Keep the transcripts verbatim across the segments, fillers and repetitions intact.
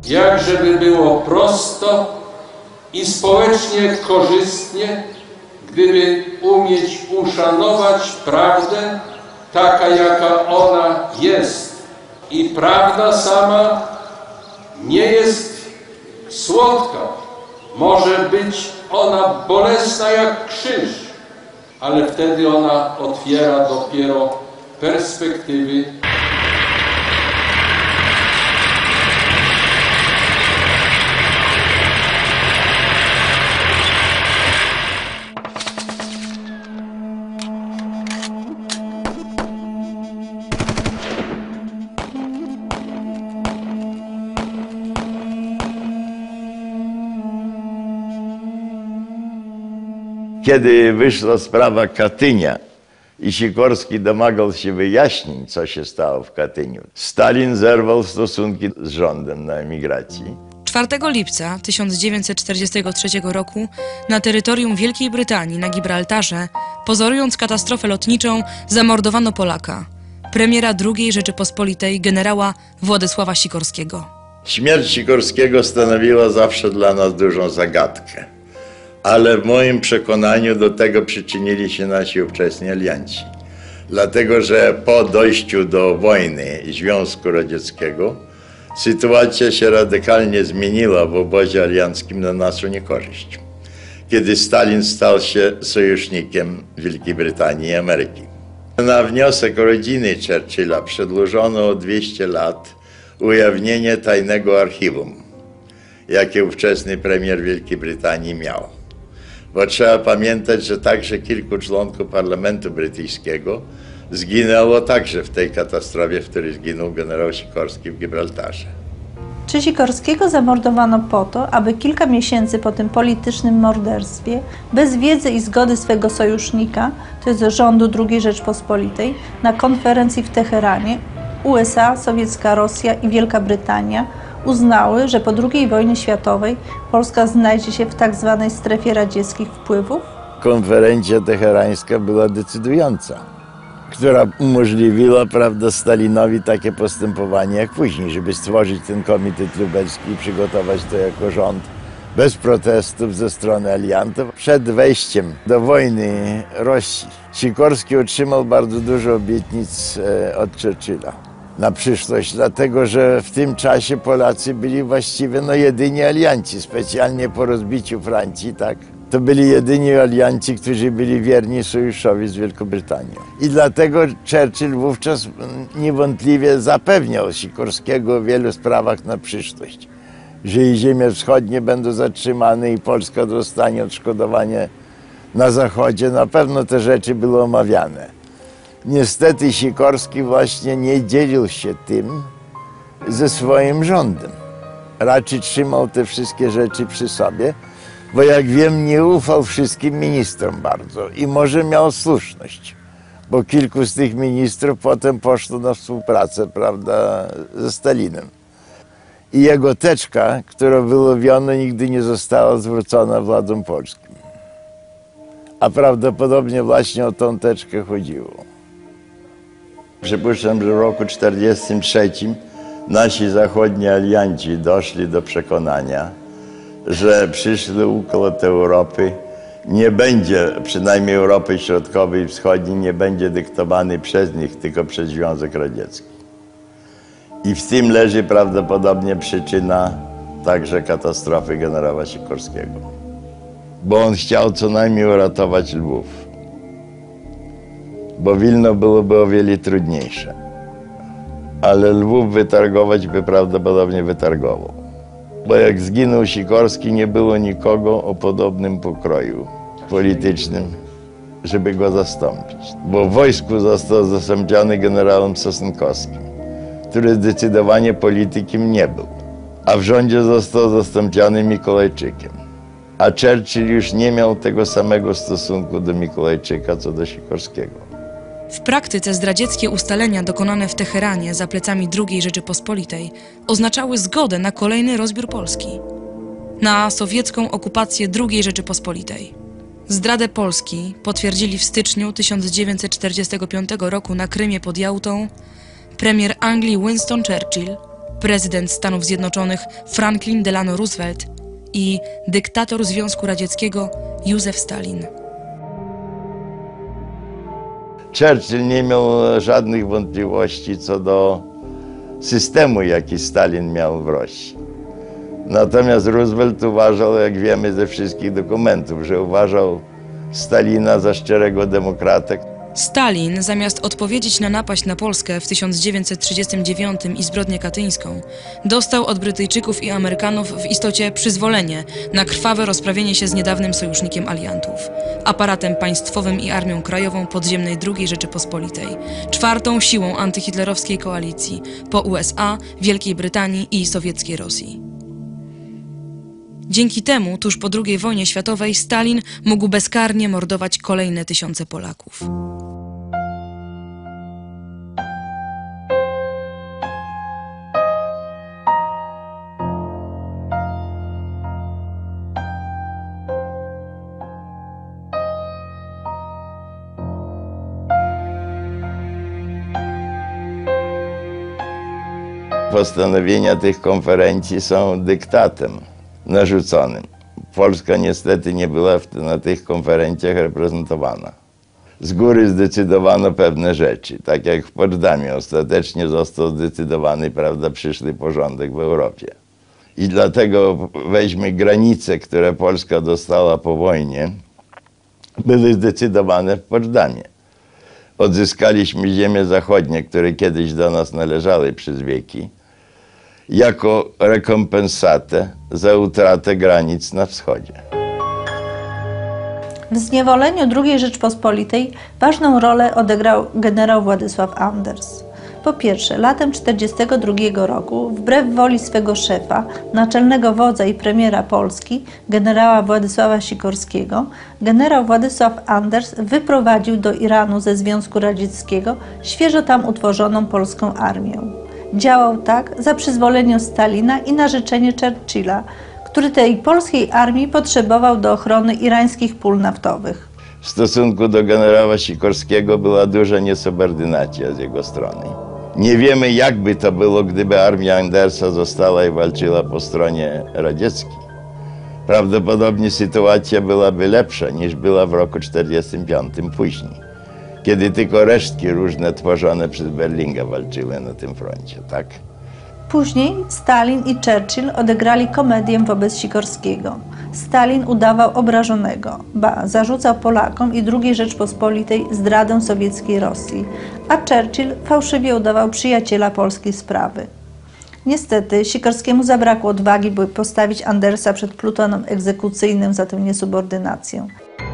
jak żeby było prosto i społecznie korzystnie, gdyby umieć uszanować prawdę taka, jaka ona jest. I prawda sama nie jest słodka. Może być ona bolesna jak krzyż, ale wtedy ona otwiera dopiero perspektywy. Kiedy wyszła sprawa Katynia i Sikorski domagał się wyjaśnień, co się stało w Katyniu, Stalin zerwał stosunki z rządem na emigracji. czwartego lipca tysiąc dziewięćset czterdziestego trzeciego roku na terytorium Wielkiej Brytanii na Gibraltarze, pozorując katastrofę lotniczą, zamordowano Polaka, premiera drugiej Rzeczypospolitej generała Władysława Sikorskiego. Śmierć Sikorskiego stanowiła zawsze dla nas dużą zagadkę. Ale w moim przekonaniu do tego przyczynili się nasi ówczesni alianci. Dlatego, że po dojściu do wojny Związku Radzieckiego sytuacja się radykalnie zmieniła w obozie alianckim na naszą niekorzyść, kiedy Stalin stał się sojusznikiem Wielkiej Brytanii i Ameryki. Na wniosek rodziny Churchilla przedłużono o dwieście lat ujawnienie tajnego archiwum, jakie ówczesny premier Wielkiej Brytanii miał. Bo trzeba pamiętać, że także kilku członków parlamentu brytyjskiego zginęło także w tej katastrofie, w której zginął generał Sikorski w Gibraltarze. Czy Sikorskiego zamordowano po to, aby kilka miesięcy po tym politycznym morderstwie, bez wiedzy i zgody swego sojusznika, to jest rządu drugiej Rzeczpospolitej, na konferencji w Teheranie U S A, sowiecka Rosja i Wielka Brytania uznały, że po drugiej wojnie światowej Polska znajdzie się w tak zwanej strefie radzieckich wpływów? Konferencja teherańska była decydująca, która umożliwiła, prawda, Stalinowi takie postępowanie jak później, żeby stworzyć ten komitet lubelski i przygotować to jako rząd bez protestów ze strony aliantów. Przed wejściem do wojny Rosji Sikorski otrzymał bardzo dużo obietnic od Churchilla na przyszłość, dlatego że w tym czasie Polacy byli właściwie no jedyni alianci, specjalnie po rozbiciu Francji, tak? To byli jedyni alianci, którzy byli wierni sojuszowi z Wielką Brytanią. I dlatego Churchill wówczas niewątpliwie zapewniał Sikorskiego w wielu sprawach na przyszłość, że i ziemie wschodnie będą zatrzymane i Polska dostanie odszkodowanie na zachodzie. Na pewno te rzeczy były omawiane. Niestety Sikorski właśnie nie dzielił się tym ze swoim rządem. Raczej trzymał te wszystkie rzeczy przy sobie, bo jak wiem, nie ufał wszystkim ministrom bardzo i może miał słuszność, bo kilku z tych ministrów potem poszło na współpracę, prawda, ze Stalinem. I jego teczka, którą wyłowiono, nigdy nie została zwrócona władzom polskim. A prawdopodobnie właśnie o tą teczkę chodziło. Przypuszczam, że w roku tysiąc dziewięćset czterdziestym trzecim nasi zachodni alianci doszli do przekonania, że przyszły układ Europy nie będzie, przynajmniej Europy Środkowej i Wschodniej, nie będzie dyktowany przez nich, tylko przez Związek Radziecki. I w tym leży prawdopodobnie przyczyna także katastrofy generała Sikorskiego. Bo on chciał co najmniej uratować Lwów. Bo Wilno byłoby o wiele trudniejsze. Ale Lwów wytargować by prawdopodobnie wytargował. Bo jak zginął Sikorski, nie było nikogo o podobnym pokroju politycznym, żeby go zastąpić. Bo w wojsku został zastąpiony generałem Sosnkowskim, który zdecydowanie politykiem nie był. A w rządzie został zastąpiony Mikołajczykiem. A Churchill już nie miał tego samego stosunku do Mikołajczyka, co do Sikorskiego. W praktyce zdradzieckie ustalenia dokonane w Teheranie za plecami drugiej Rzeczypospolitej oznaczały zgodę na kolejny rozbiór Polski, na sowiecką okupację drugiej Rzeczypospolitej. Zdradę Polski potwierdzili w styczniu tysiąc dziewięćset czterdziestego piątego roku na Krymie pod Jałtą premier Anglii Winston Churchill, prezydent Stanów Zjednoczonych Franklin Delano Roosevelt i dyktator Związku Radzieckiego Józef Stalin. Churchill nie miał żadnych wątpliwości co do systemu, jaki Stalin miał w Rosji. Natomiast Roosevelt uważał, jak wiemy ze wszystkich dokumentów, że uważał Stalina za szczerego demokratę. Stalin, zamiast odpowiedzieć na napaść na Polskę w tysiąc dziewięćset trzydziestym dziewiątym i zbrodnię katyńską, dostał od Brytyjczyków i Amerykanów w istocie przyzwolenie na krwawe rozprawienie się z niedawnym sojusznikiem aliantów, aparatem państwowym i Armią Krajową Podziemnej drugiej Rzeczypospolitej, czwartą siłą antyhitlerowskiej koalicji po U S A, Wielkiej Brytanii i sowieckiej Rosji. Dzięki temu, tuż po drugiej wojnie światowej, Stalin mógł bezkarnie mordować kolejne tysiące Polaków. Postanowienia tych konferencji są dyktatem narzuconym. Polska niestety nie była na tych konferencjach reprezentowana. Z góry zdecydowano pewne rzeczy, tak jak w Poczdamie ostatecznie został zdecydowany, prawda, przyszły porządek w Europie. I dlatego weźmy granice, które Polska dostała po wojnie, były zdecydowane w Poczdamie. Odzyskaliśmy ziemie zachodnie, które kiedyś do nas należały przez wieki, jako rekompensatę za utratę granic na wschodzie. W zniewoleniu drugiej Rzeczpospolitej ważną rolę odegrał generał Władysław Anders. Po pierwsze, latem tysiąc dziewięćset czterdziestego drugiego roku, wbrew woli swego szefa, naczelnego wodza i premiera Polski, generała Władysława Sikorskiego, generał Władysław Anders wyprowadził do Iranu ze Związku Radzieckiego świeżo tam utworzoną polską armię. Działał tak za przyzwoleniem Stalina i na życzenie Churchilla, który tej polskiej armii potrzebował do ochrony irańskich pól naftowych. W stosunku do generała Sikorskiego była duża niesubordynacja z jego strony. Nie wiemy, jak by to było, gdyby armia Andersa została i walczyła po stronie radzieckiej. Prawdopodobnie sytuacja byłaby lepsza niż była w roku tysiąc dziewięćset czterdziestym piątym później, kiedy tylko resztki różne tworzone przez Berlinga walczyły na tym froncie, tak? Później Stalin i Churchill odegrali komedię wobec Sikorskiego. Stalin udawał obrażonego, ba, zarzucał Polakom i drugiej Rzeczpospolitej zdradę sowieckiej Rosji, a Churchill fałszywie udawał przyjaciela polskiej sprawy. Niestety Sikorskiemu zabrakło odwagi, by postawić Andersa przed plutonem egzekucyjnym za tę niesubordynację.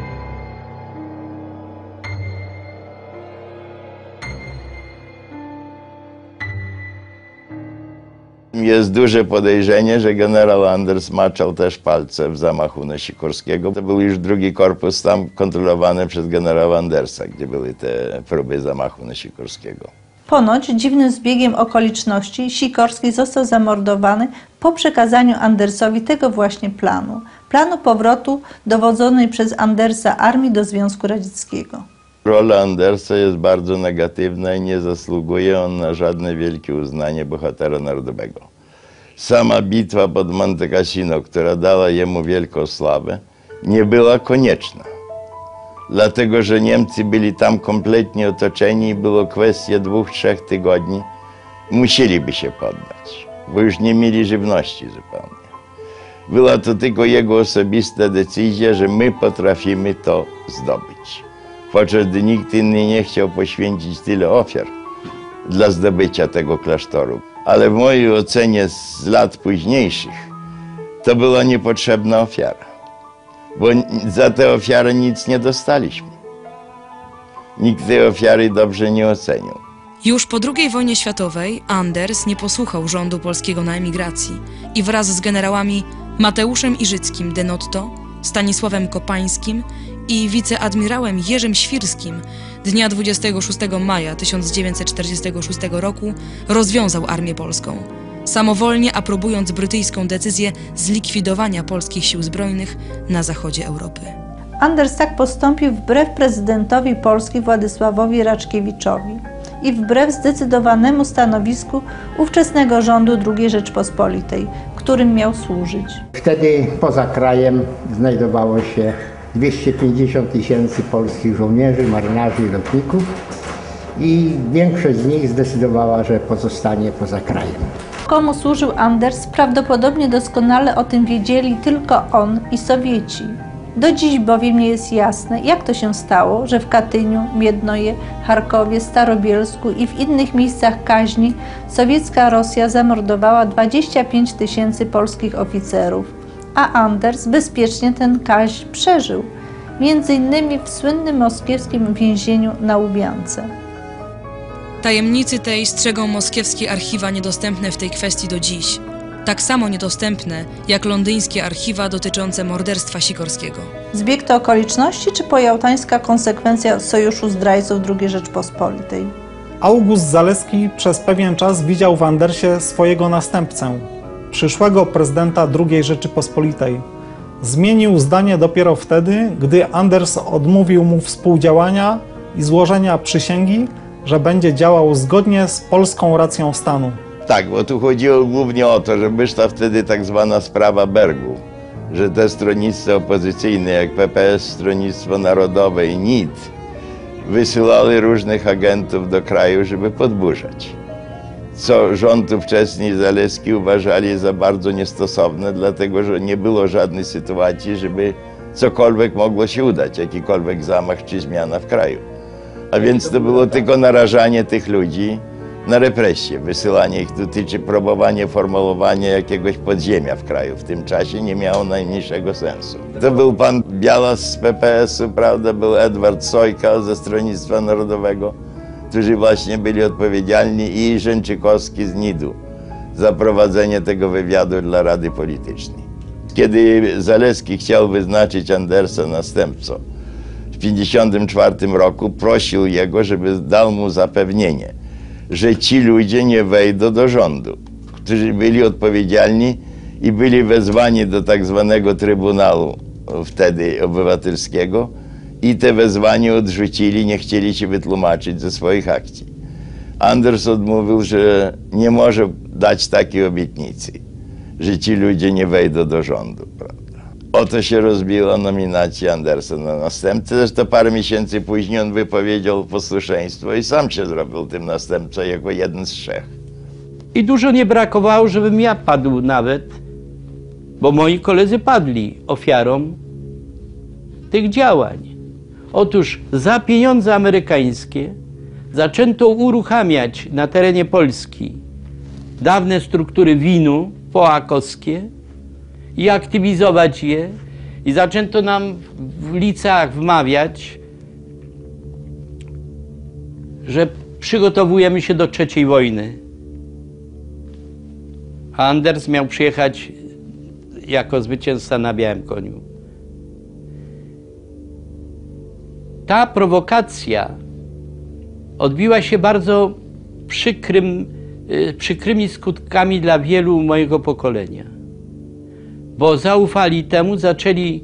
Jest duże podejrzenie, że generał Anders maczał też palce w zamachu na Sikorskiego. To był już drugi korpus tam kontrolowany przez generała Andersa, gdzie były te próby zamachu na Sikorskiego. Ponoć dziwnym zbiegiem okoliczności Sikorski został zamordowany po przekazaniu Andersowi tego właśnie planu. Planu powrotu dowodzonej przez Andersa armii do Związku Radzieckiego. Rola Andersa jest bardzo negatywna i nie zasługuje on na żadne wielkie uznanie bohatera narodowego. Sama bitwa pod Monte Cassino, która dała jemu wielką sławę, nie była konieczna. Dlatego, że Niemcy byli tam kompletnie otoczeni i było kwestia dwóch, trzech tygodni. Musieliby się poddać, bo już nie mieli żywności zupełnie. Była to tylko jego osobista decyzja, że my potrafimy to zdobyć. Podczas gdy nikt inny nie chciał poświęcić tyle ofiar dla zdobycia tego klasztoru. Ale w mojej ocenie z lat późniejszych to była niepotrzebna ofiara, bo za tę ofiarę nic nie dostaliśmy. Nikt tej ofiary dobrze nie ocenił. Już po drugiej wojnie światowej Anders nie posłuchał rządu polskiego na emigracji i wraz z generałami Mateuszem Iżyckim de Notto, Stanisławem Kopańskim i wiceadmirałem Jerzym Świrskim dnia dwudziestego szóstego maja tysiąc dziewięćset czterdziestego szóstego roku rozwiązał armię polską, samowolnie aprobując brytyjską decyzję zlikwidowania polskich sił zbrojnych na zachodzie Europy. Anders tak postąpił wbrew prezydentowi Polski Władysławowi Raczkiewiczowi. i wbrew zdecydowanemu stanowisku ówczesnego rządu drugiej Rzeczpospolitej, którym miał służyć. Wtedy poza krajem znajdowało się dwieście pięćdziesiąt tysięcy polskich żołnierzy, marynarzy i lotników i większość z nich zdecydowała, że pozostanie poza krajem. Komu służył Anders, prawdopodobnie doskonale o tym wiedzieli tylko on i Sowieci. Do dziś bowiem nie jest jasne, jak to się stało, że w Katyniu, Miednoje, Charkowie, Starobielsku i w innych miejscach kaźni sowiecka Rosja zamordowała dwadzieścia pięć tysięcy polskich oficerów, a Anders bezpiecznie ten kaźń przeżył, między innymi w słynnym moskiewskim więzieniu na Łubiance. Tajemnicy tej strzegą moskiewskie archiwa niedostępne w tej kwestii do dziś. Tak samo niedostępne jak londyńskie archiwa dotyczące morderstwa Sikorskiego. Zbieg to okoliczności czy pojałtańska konsekwencja sojuszu zdrajców drugiej Rzeczpospolitej? August Zaleski przez pewien czas widział w Andersie swojego następcę, przyszłego prezydenta drugiej Rzeczypospolitej. Zmienił zdanie dopiero wtedy, gdy Anders odmówił mu współdziałania i złożenia przysięgi, że będzie działał zgodnie z polską racją stanu. Tak, bo tu chodziło głównie o to, że wyszła wtedy tak zwana sprawa Bergu, że te stronnictwa opozycyjne, jak P P S, Stronnictwo Narodowe i N I T, wysyłali różnych agentów do kraju, żeby podburzać. Co rząd ówczesny Zaleski uważali za bardzo niestosowne, dlatego że nie było żadnej sytuacji, żeby cokolwiek mogło się udać, jakikolwiek zamach czy zmiana w kraju. A więc to było tylko narażanie tych ludzi na represje, wysyłanie ich tutaj, czy próbowanie formułowania jakiegoś podziemia w kraju. W tym czasie nie miało najmniejszego sensu. To był pan Bialas z P P S-u, prawda, był Edward Sojka ze Stronnictwa Narodowego, którzy właśnie byli odpowiedzialni, i Rzęczykowski z N I D-u za prowadzenie tego wywiadu dla Rady Politycznej. Kiedy Zaleski chciał wyznaczyć Andersa następcą, w pięćdziesiątym czwartym roku prosił jego, żeby dał mu zapewnienie, że ci ludzie nie wejdą do rządu, którzy byli odpowiedzialni i byli wezwani do tak zwanego Trybunału wtedy Obywatelskiego i te wezwanie odrzucili, nie chcieli się wytłumaczyć ze swoich akcji. Anders odmówił, że nie może dać takiej obietnicy, że ci ludzie nie wejdą do rządu, prawda. Oto się rozbiła nominacja Andersa na następcę. Zresztą parę miesięcy później on wypowiedział posłuszeństwo i sam się zrobił tym następcą jako jeden z trzech. I dużo nie brakowało, żebym ja padł nawet, bo moi koledzy padli ofiarą tych działań. Otóż za pieniądze amerykańskie zaczęto uruchamiać na terenie Polski dawne struktury W I N-u połakowskie i aktywizować je, i zaczęto nam w liceach wmawiać, że przygotowujemy się do trzeciej wojny. A Anders miał przyjechać jako zwycięzca na białym koniu. Ta prowokacja odbiła się bardzo przykrym, przykrymi skutkami dla wielu mojego pokolenia. Bo zaufali temu, zaczęli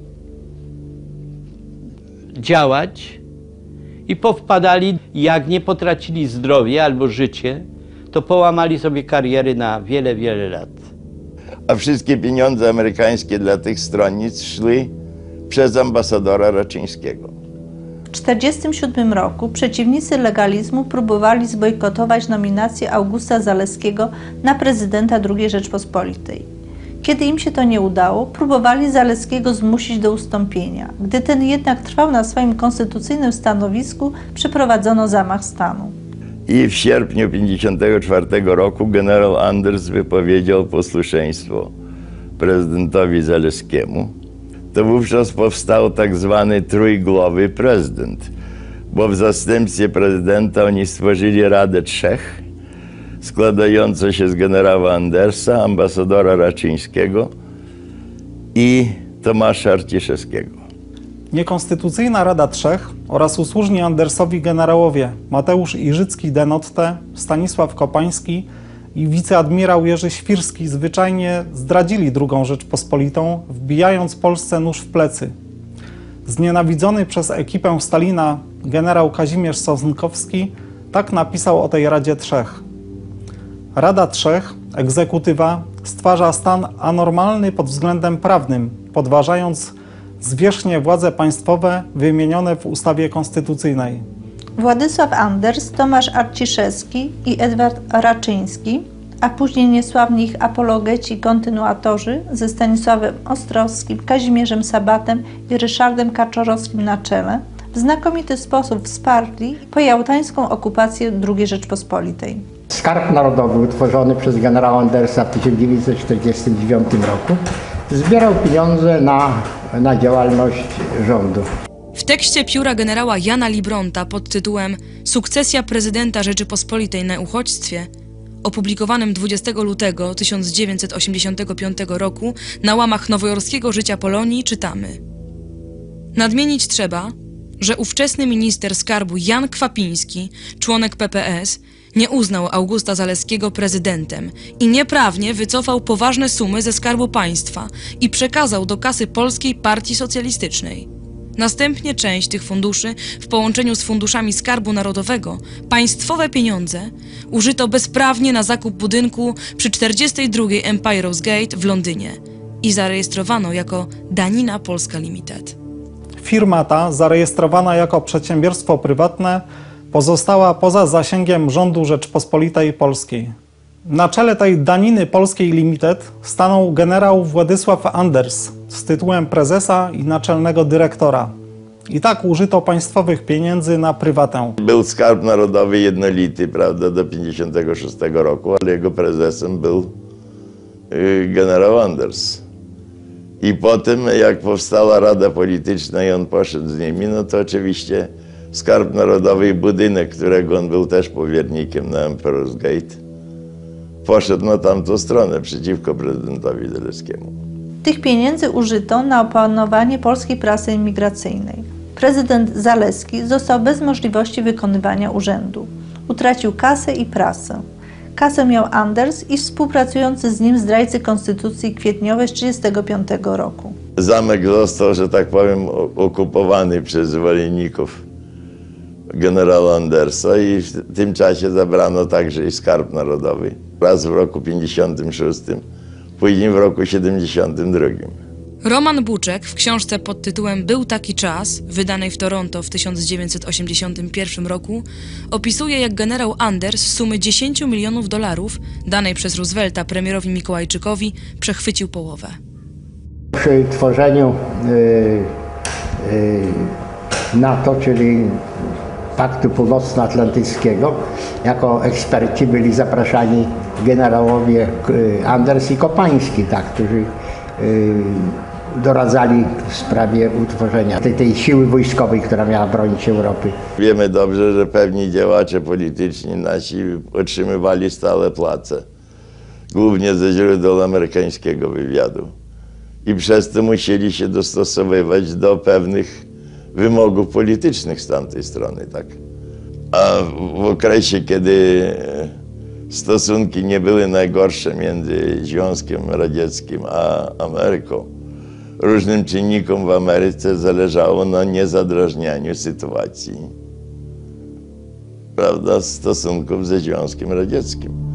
działać i powpadali, jak nie potracili zdrowie albo życie, to połamali sobie kariery na wiele, wiele lat. A wszystkie pieniądze amerykańskie dla tych stronnic szły przez ambasadora Raczyńskiego. W tysiąc dziewięćset czterdziestym siódmym roku przeciwnicy legalizmu próbowali zbojkotować nominację Augusta Zaleskiego na prezydenta drugiej Rzeczpospolitej. Kiedy im się to nie udało, próbowali Zaleskiego zmusić do ustąpienia. Gdy ten jednak trwał na swoim konstytucyjnym stanowisku, przeprowadzono zamach stanu. I w sierpniu tysiąc dziewięćset pięćdziesiątego czwartego roku generał Anders wypowiedział posłuszeństwo prezydentowi Zaleskiemu. To wówczas powstał tak zwany trójgłowy prezydent, bo w zastępstwie prezydenta oni stworzyli Radę Trzech, składającą się z generała Andersa, ambasadora Raczyńskiego i Tomasza Arciszewskiego. Niekonstytucyjna Rada Trzech oraz usłużni Andersowi generałowie Mateusz Iżycki de Notte, Stanisław Kopański i wiceadmirał Jerzy Świrski zwyczajnie zdradzili drugą Rzeczpospolitą, wbijając Polsce nóż w plecy. Znienawidzony przez ekipę Stalina generał Kazimierz Sosnkowski Tak napisał o tej Radzie Trzech. Rada Trzech, egzekutywa, stwarza stan anormalny pod względem prawnym, podważając zwierzchnie władze państwowe wymienione w ustawie konstytucyjnej. Władysław Anders, Tomasz Arciszewski i Edward Raczyński, a później niesławni ich apologeci i kontynuatorzy ze Stanisławem Ostrowskim, Kazimierzem Sabatem i Ryszardem Kaczorowskim na czele, w znakomity sposób wsparli pojałtańską okupację drugiej Rzeczpospolitej. Skarb Narodowy utworzony przez generała Andersa w tysiąc dziewięćset czterdziestym dziewiątym roku zbierał pieniądze na, na działalność rządu. W tekście pióra generała Jana Libronta pod tytułem Sukcesja prezydenta Rzeczypospolitej na uchodźstwie, opublikowanym dwudziestego lutego tysiąc dziewięćset osiemdziesiątego piątego roku na łamach nowojorskiego Życia Polonii czytamy: Nadmienić trzeba, że ówczesny minister skarbu Jan Kwapiński, członek P P S, nie uznał Augusta Zaleskiego prezydentem i nieprawnie wycofał poważne sumy ze Skarbu Państwa i przekazał do kasy Polskiej Partii Socjalistycznej. Następnie część tych funduszy w połączeniu z funduszami Skarbu Narodowego, państwowe pieniądze, użyto bezprawnie na zakup budynku przy czterdziestej drugiej Empire's Gate w Londynie i zarejestrowano jako Danina Polska Limited. Firma ta, zarejestrowana jako przedsiębiorstwo prywatne, pozostała poza zasięgiem rządu Rzeczpospolitej Polskiej. Na czele tej Daniny Polskiej Limited stanął generał Władysław Anders z tytułem prezesa i naczelnego dyrektora. I tak użyto państwowych pieniędzy na prywatę. Był Skarb Narodowy jednolity, prawda, do pięćdziesiątego szóstego roku, ale jego prezesem był yy, generał Anders. I potem, jak powstała Rada Polityczna i on poszedł z nimi, no to oczywiście Skarb Narodowy i budynek, którego on był też powiernikiem na Empire's Gate, poszedł na tamtą stronę przeciwko prezydentowi Zaleckiemu. Tych pieniędzy użyto na opanowanie polskiej prasy imigracyjnej. Prezydent Zaleski został bez możliwości wykonywania urzędu. Utracił kasę i prasę. Kasę miał Anders i współpracujący z nim zdrajcy Konstytucji Kwietniowej z tysiąc dziewięćset trzydziestego piątego roku. Zamek został, że tak powiem, okupowany przez zwolenników generała Andersa i w tym czasie zabrano także i Skarb Narodowy. Raz w roku pięćdziesiątym szóstym, później w roku siedemdziesiątym drugim. Roman Buczek w książce pod tytułem Był taki czas, wydanej w Toronto w tysiąc dziewięćset osiemdziesiątym pierwszym roku, opisuje, jak generał Anders z sumy dziesięciu milionów dolarów, danej przez Roosevelta premierowi Mikołajczykowi, przechwycił połowę. Przy tworzeniu yy, yy, NATO, czyli Paktu Północnoatlantyckiego, jako eksperci byli zapraszani generałowie Anders i Kopański, tak, którzy yy, doradzali w sprawie utworzenia tej, tej siły wojskowej, która miała bronić Europy. Wiemy dobrze, że pewni działacze polityczni nasi otrzymywali stałe płace, głównie ze źródeł amerykańskiego wywiadu. I przez to musieli się dostosowywać do pewnych wymogów politycznych z tamtej strony, tak. A w okresie, kiedy stosunki nie były najgorsze między Związkiem Radzieckim a Ameryką, różnym czynnikom w Ameryce zależało na niezadrażnianiu sytuacji, prawda, stosunków ze Związkiem Radzieckim.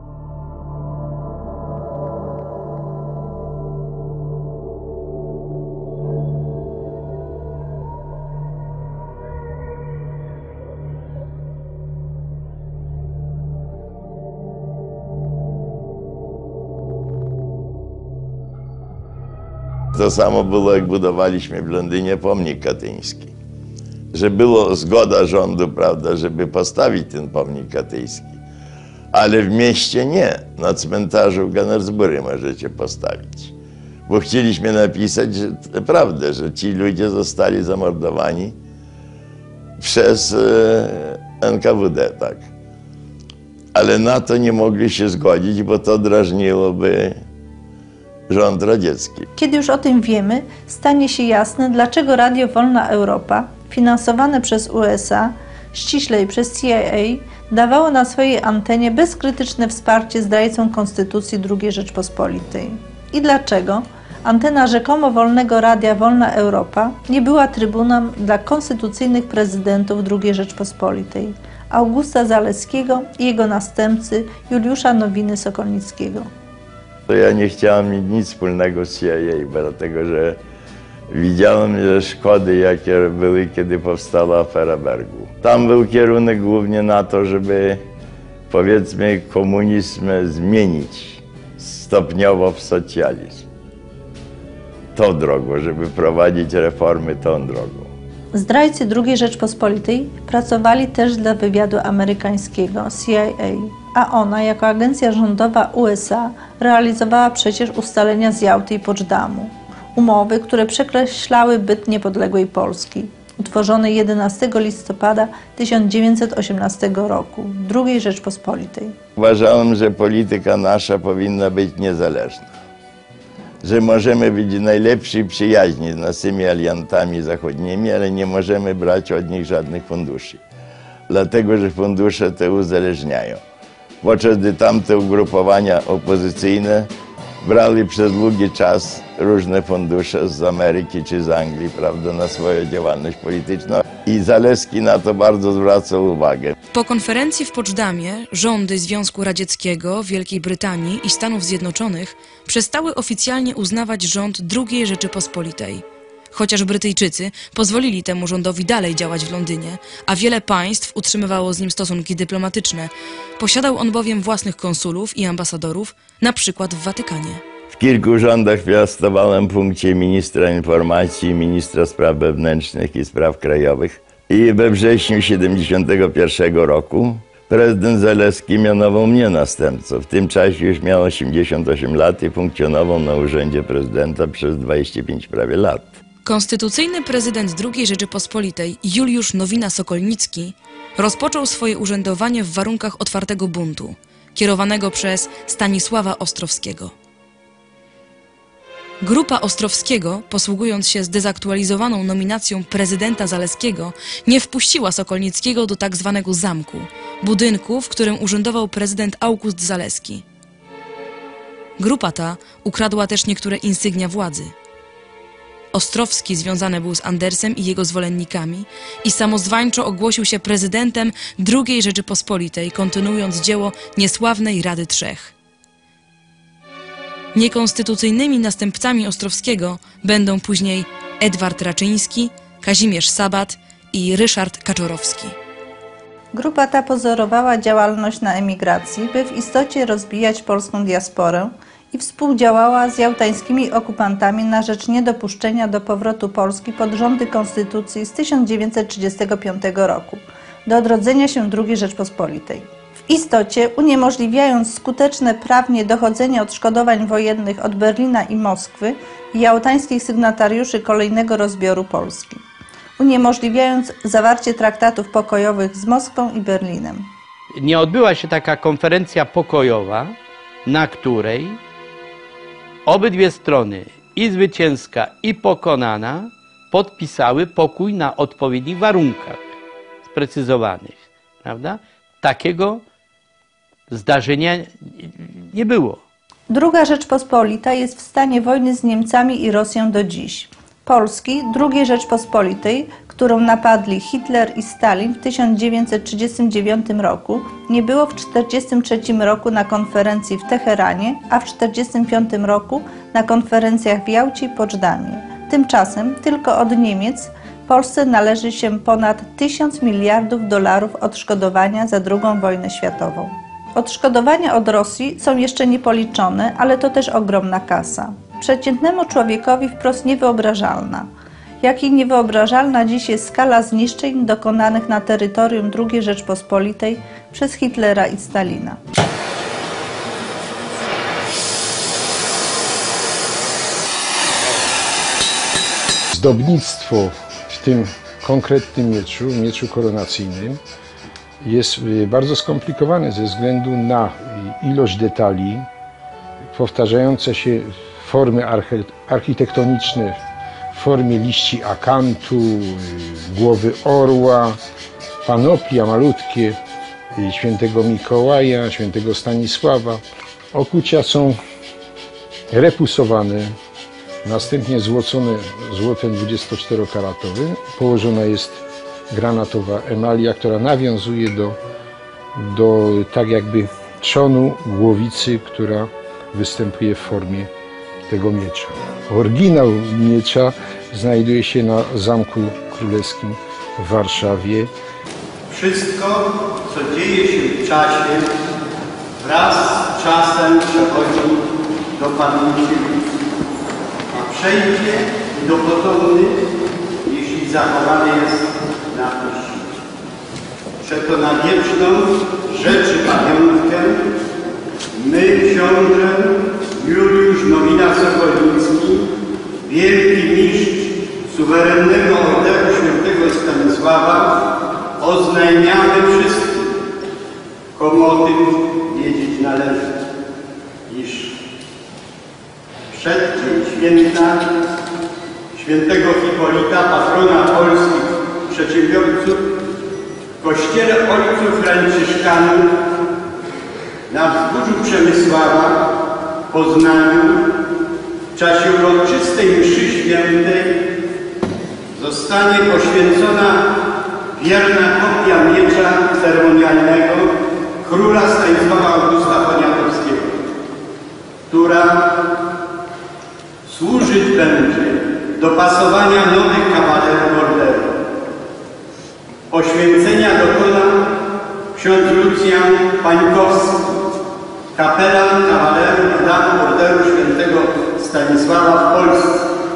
To samo było, jak budowaliśmy w Londynie pomnik katyński. Że była zgoda rządu, prawda, żeby postawić ten pomnik katyński. Ale w mieście nie. Na cmentarzu w Gunnersbury możecie postawić. Bo chcieliśmy napisać że, prawdę, że ci ludzie zostali zamordowani przez e, N K W D, tak. Ale na to nie mogli się zgodzić, bo to drażniłoby rząd radziecki. Kiedy już o tym wiemy, stanie się jasne, dlaczego Radio Wolna Europa, finansowane przez U S A, ściślej przez C I A, dawało na swojej antenie bezkrytyczne wsparcie zdrajcom Konstytucji drugiej Rzeczpospolitej. I dlaczego antena rzekomo wolnego Radia Wolna Europa nie była trybuną dla konstytucyjnych prezydentów drugiej Rzeczpospolitej, Augusta Zaleskiego i jego następcy Juliusza Nowiny-Sokolnickiego. To ja nie chciałem mieć nic wspólnego z C I A, dlatego że widziałem że szkody, jakie były, kiedy powstała afera Bergu. Tam był kierunek głównie na to, żeby powiedzmy komunizm zmienić stopniowo w socjalizm. Tą drogą, żeby prowadzić reformy tą drogą. Zdrajcy drugiej Rzeczpospolitej pracowali też dla wywiadu amerykańskiego C I A, a ona jako agencja rządowa U S A realizowała przecież ustalenia z Jałty i Poczdamу. Umowy, które przekreślały byt niepodległej Polski, utworzonej jedenastego listopada tysiąc dziewięćset osiemnastego roku, drugiej Rzeczpospolitej. Uważałem, że polityka nasza powinna być niezależna, że możemy być najlepsi przyjaźni z naszymi aliantami zachodnimi, ale nie możemy brać od nich żadnych funduszy, dlatego że fundusze te uzależniają. Podczas gdy tamte ugrupowania opozycyjne brali przez długi czas różne fundusze z Ameryki czy z Anglii, prawda, na swoją działalność polityczną i Zaleski na to bardzo zwracał uwagę. Po konferencji w Poczdamie rządy Związku Radzieckiego, Wielkiej Brytanii i Stanów Zjednoczonych przestały oficjalnie uznawać rząd drugiej Rzeczypospolitej. Chociaż Brytyjczycy pozwolili temu rządowi dalej działać w Londynie, a wiele państw utrzymywało z nim stosunki dyplomatyczne. Posiadał on bowiem własnych konsulów i ambasadorów, na przykład w Watykanie. W kilku rządach piastowałem w punkcie ministra informacji, ministra spraw wewnętrznych i spraw krajowych. I we wrześniu tysiąc dziewięćset siedemdziesiątego pierwszego roku prezydent Zaleski mianował mnie następcą. W tym czasie już miał osiemdziesiąt osiem lat i funkcjonował na urzędzie prezydenta przez dwadzieścia pięć prawie lat. Konstytucyjny prezydent drugiej Rzeczypospolitej Juliusz Nowina-Sokolnicki rozpoczął swoje urzędowanie w warunkach otwartego buntu, kierowanego przez Stanisława Ostrowskiego. Grupa Ostrowskiego, posługując się zdezaktualizowaną nominacją prezydenta Zaleskiego, nie wpuściła Sokolnickiego do tak zwanego zamku, budynku, w którym urzędował prezydent August Zaleski. Grupa ta ukradła też niektóre insygnia władzy. Ostrowski związany był z Andersem i jego zwolennikami i samozwańczo ogłosił się prezydentem drugiej Rzeczypospolitej, kontynuując dzieło niesławnej Rady Trzech. Niekonstytucyjnymi następcami Ostrowskiego będą później Edward Raczyński, Kazimierz Sabat i Ryszard Kaczorowski. Grupa ta pozorowała działalność na emigracji, by w istocie rozbijać polską diasporę i współdziałała z jałtańskimi okupantami na rzecz niedopuszczenia do powrotu Polski pod rządy Konstytucji z tysiąc dziewięćset trzydziestego piątego roku, do odrodzenia się drugiej Rzeczpospolitej. W istocie uniemożliwiając skuteczne prawnie dochodzenie odszkodowań wojennych od Berlina i Moskwy i jałtańskich sygnatariuszy kolejnego rozbioru Polski, uniemożliwiając zawarcie traktatów pokojowych z Moskwą i Berlinem. Nie odbyła się taka konferencja pokojowa, na której obydwie strony, i zwycięska, i pokonana, podpisały pokój na odpowiednich warunkach sprecyzowanych, prawda? Takiego zdarzenia nie było. Druga Rzeczpospolita jest w stanie wojny z Niemcami i Rosją do dziś. Polski, drugiej Rzeczpospolitej, którą napadli Hitler i Stalin w tysiąc dziewięćset trzydziestym dziewiątym roku, nie było w tysiąc dziewięćset czterdziestym trzecim roku na konferencji w Teheranie, a w tysiąc dziewięćset czterdziestym piątym roku na konferencjach w Jałcie i Poczdamie. Tymczasem tylko od Niemiec Polsce należy się ponad tysiąc miliardów dolarów odszkodowania za drugą wojnę światową. Odszkodowania od Rosji są jeszcze niepoliczone, ale to też ogromna kasa. Przeciętnemu człowiekowi wprost niewyobrażalna. Jak i niewyobrażalna dziś jest skala zniszczeń dokonanych na terytorium drugiej Rzeczpospolitej przez Hitlera i Stalina. Zdobnictwo w tym konkretnym mieczu, mieczu koronacyjnym, jest bardzo skomplikowane ze względu na ilość detali, powtarzające się formy architektoniczne w formie liści akantu, głowy orła, panoplia malutkie świętego Mikołaja, świętego Stanisława. Okucia są repusowane, następnie złocone złotem dwudziestoczterokaratowym. Położona jest granatowa emalia, która nawiązuje do, do tak jakby trzonu głowicy, która występuje w formie tego miecza. Oryginał miecza znajduje się na Zamku Królewskim w Warszawie. Wszystko, co dzieje się w czasie, wraz z czasem przechodzi do pamięci ludzkiej, a przejdzie do potomnych, jeśli zachowany jest na piśmie. Przeto na wieczną rzeczy pamiątkę my, książę Juliusz Nowina-Sokolnicki, wielki mistrz suwerennego Orderu Świętego Stanisława, oznajmiamy wszystkim, komu o tym wiedzieć należy, iż przeddzień święta świętego Hipolita, patrona polskich przedsiębiorców, w kościele ojców franciszkanów na wzgórzu Przemysława w Poznaniu w czasie uroczystej mszy świętej zostanie poświęcona wierna kopia miecza ceremonialnego króla Stanisława Augusta Poniatowskiego, która służyć będzie do pasowania nowych kawalerów orderu. Poświęcenia dokona ksiądz Lucjan Pańkowski, kapelan kawalerów dam Orderu Świętego Stanisława w Polsce.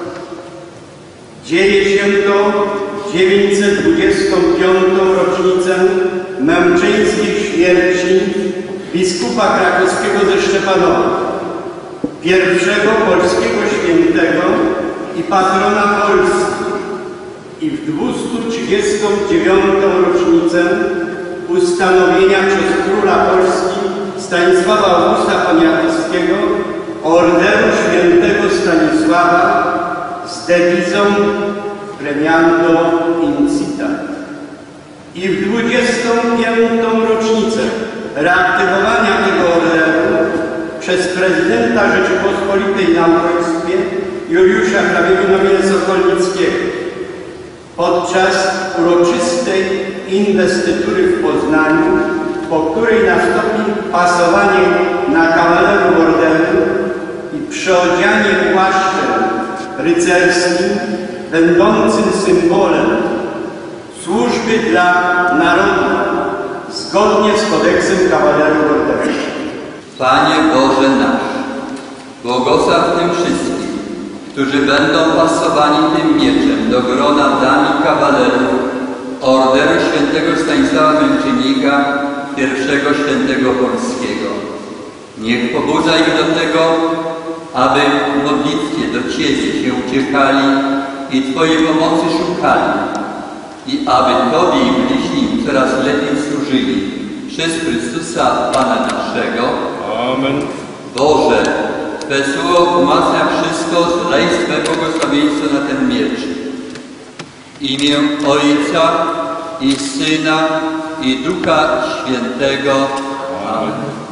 Dzieje się to w dziewięćset dwudziestą piątą rocznicę męczeńskiej śmierci biskupa krakowskiego ze Szczepanowa, pierwszego polskiego świętego i patrona Polski, i w dwieście trzydziestą dziewiątą rocznicę ustanowienia przez króla Polski Stanisława Augusta Poniatowskiego Orderu Świętego Stanisława z dewizą Premiando Incitat. I w dwudziestą piątą rocznicę reaktywowania tego orderu przez prezydenta Rzeczypospolitej na uchodźstwie Juliusza Hrabiego-Nowina-Sokolnickiego podczas uroczystej inwestytury w Poznaniu, po której nastąpi pasowanie na kawalerów orderu i przyodzianie płaszczem rycerskim będącym symbolem służby dla narodu zgodnie z kodeksem kawalerów orderu. Panie Boże nasz, błogosław tym wszystkim, którzy będą pasowani tym mieczem do grona dami kawalerów Orderu Świętego Stanisława Męczennika, pierwszego świętego polskiego. Niech pobudza ich do tego, aby w modlitwie do Ciebie się uciekali i Twojej pomocy szukali i aby Tobie i bliźnim coraz lepiej służyli przez Chrystusa Pana naszego. Amen. Boże, Twe słowo umacnia wszystko, zlej swe błogosławieństwo na ten miecz. W imię Ojca i Syna i Ducha Świętego. Amen.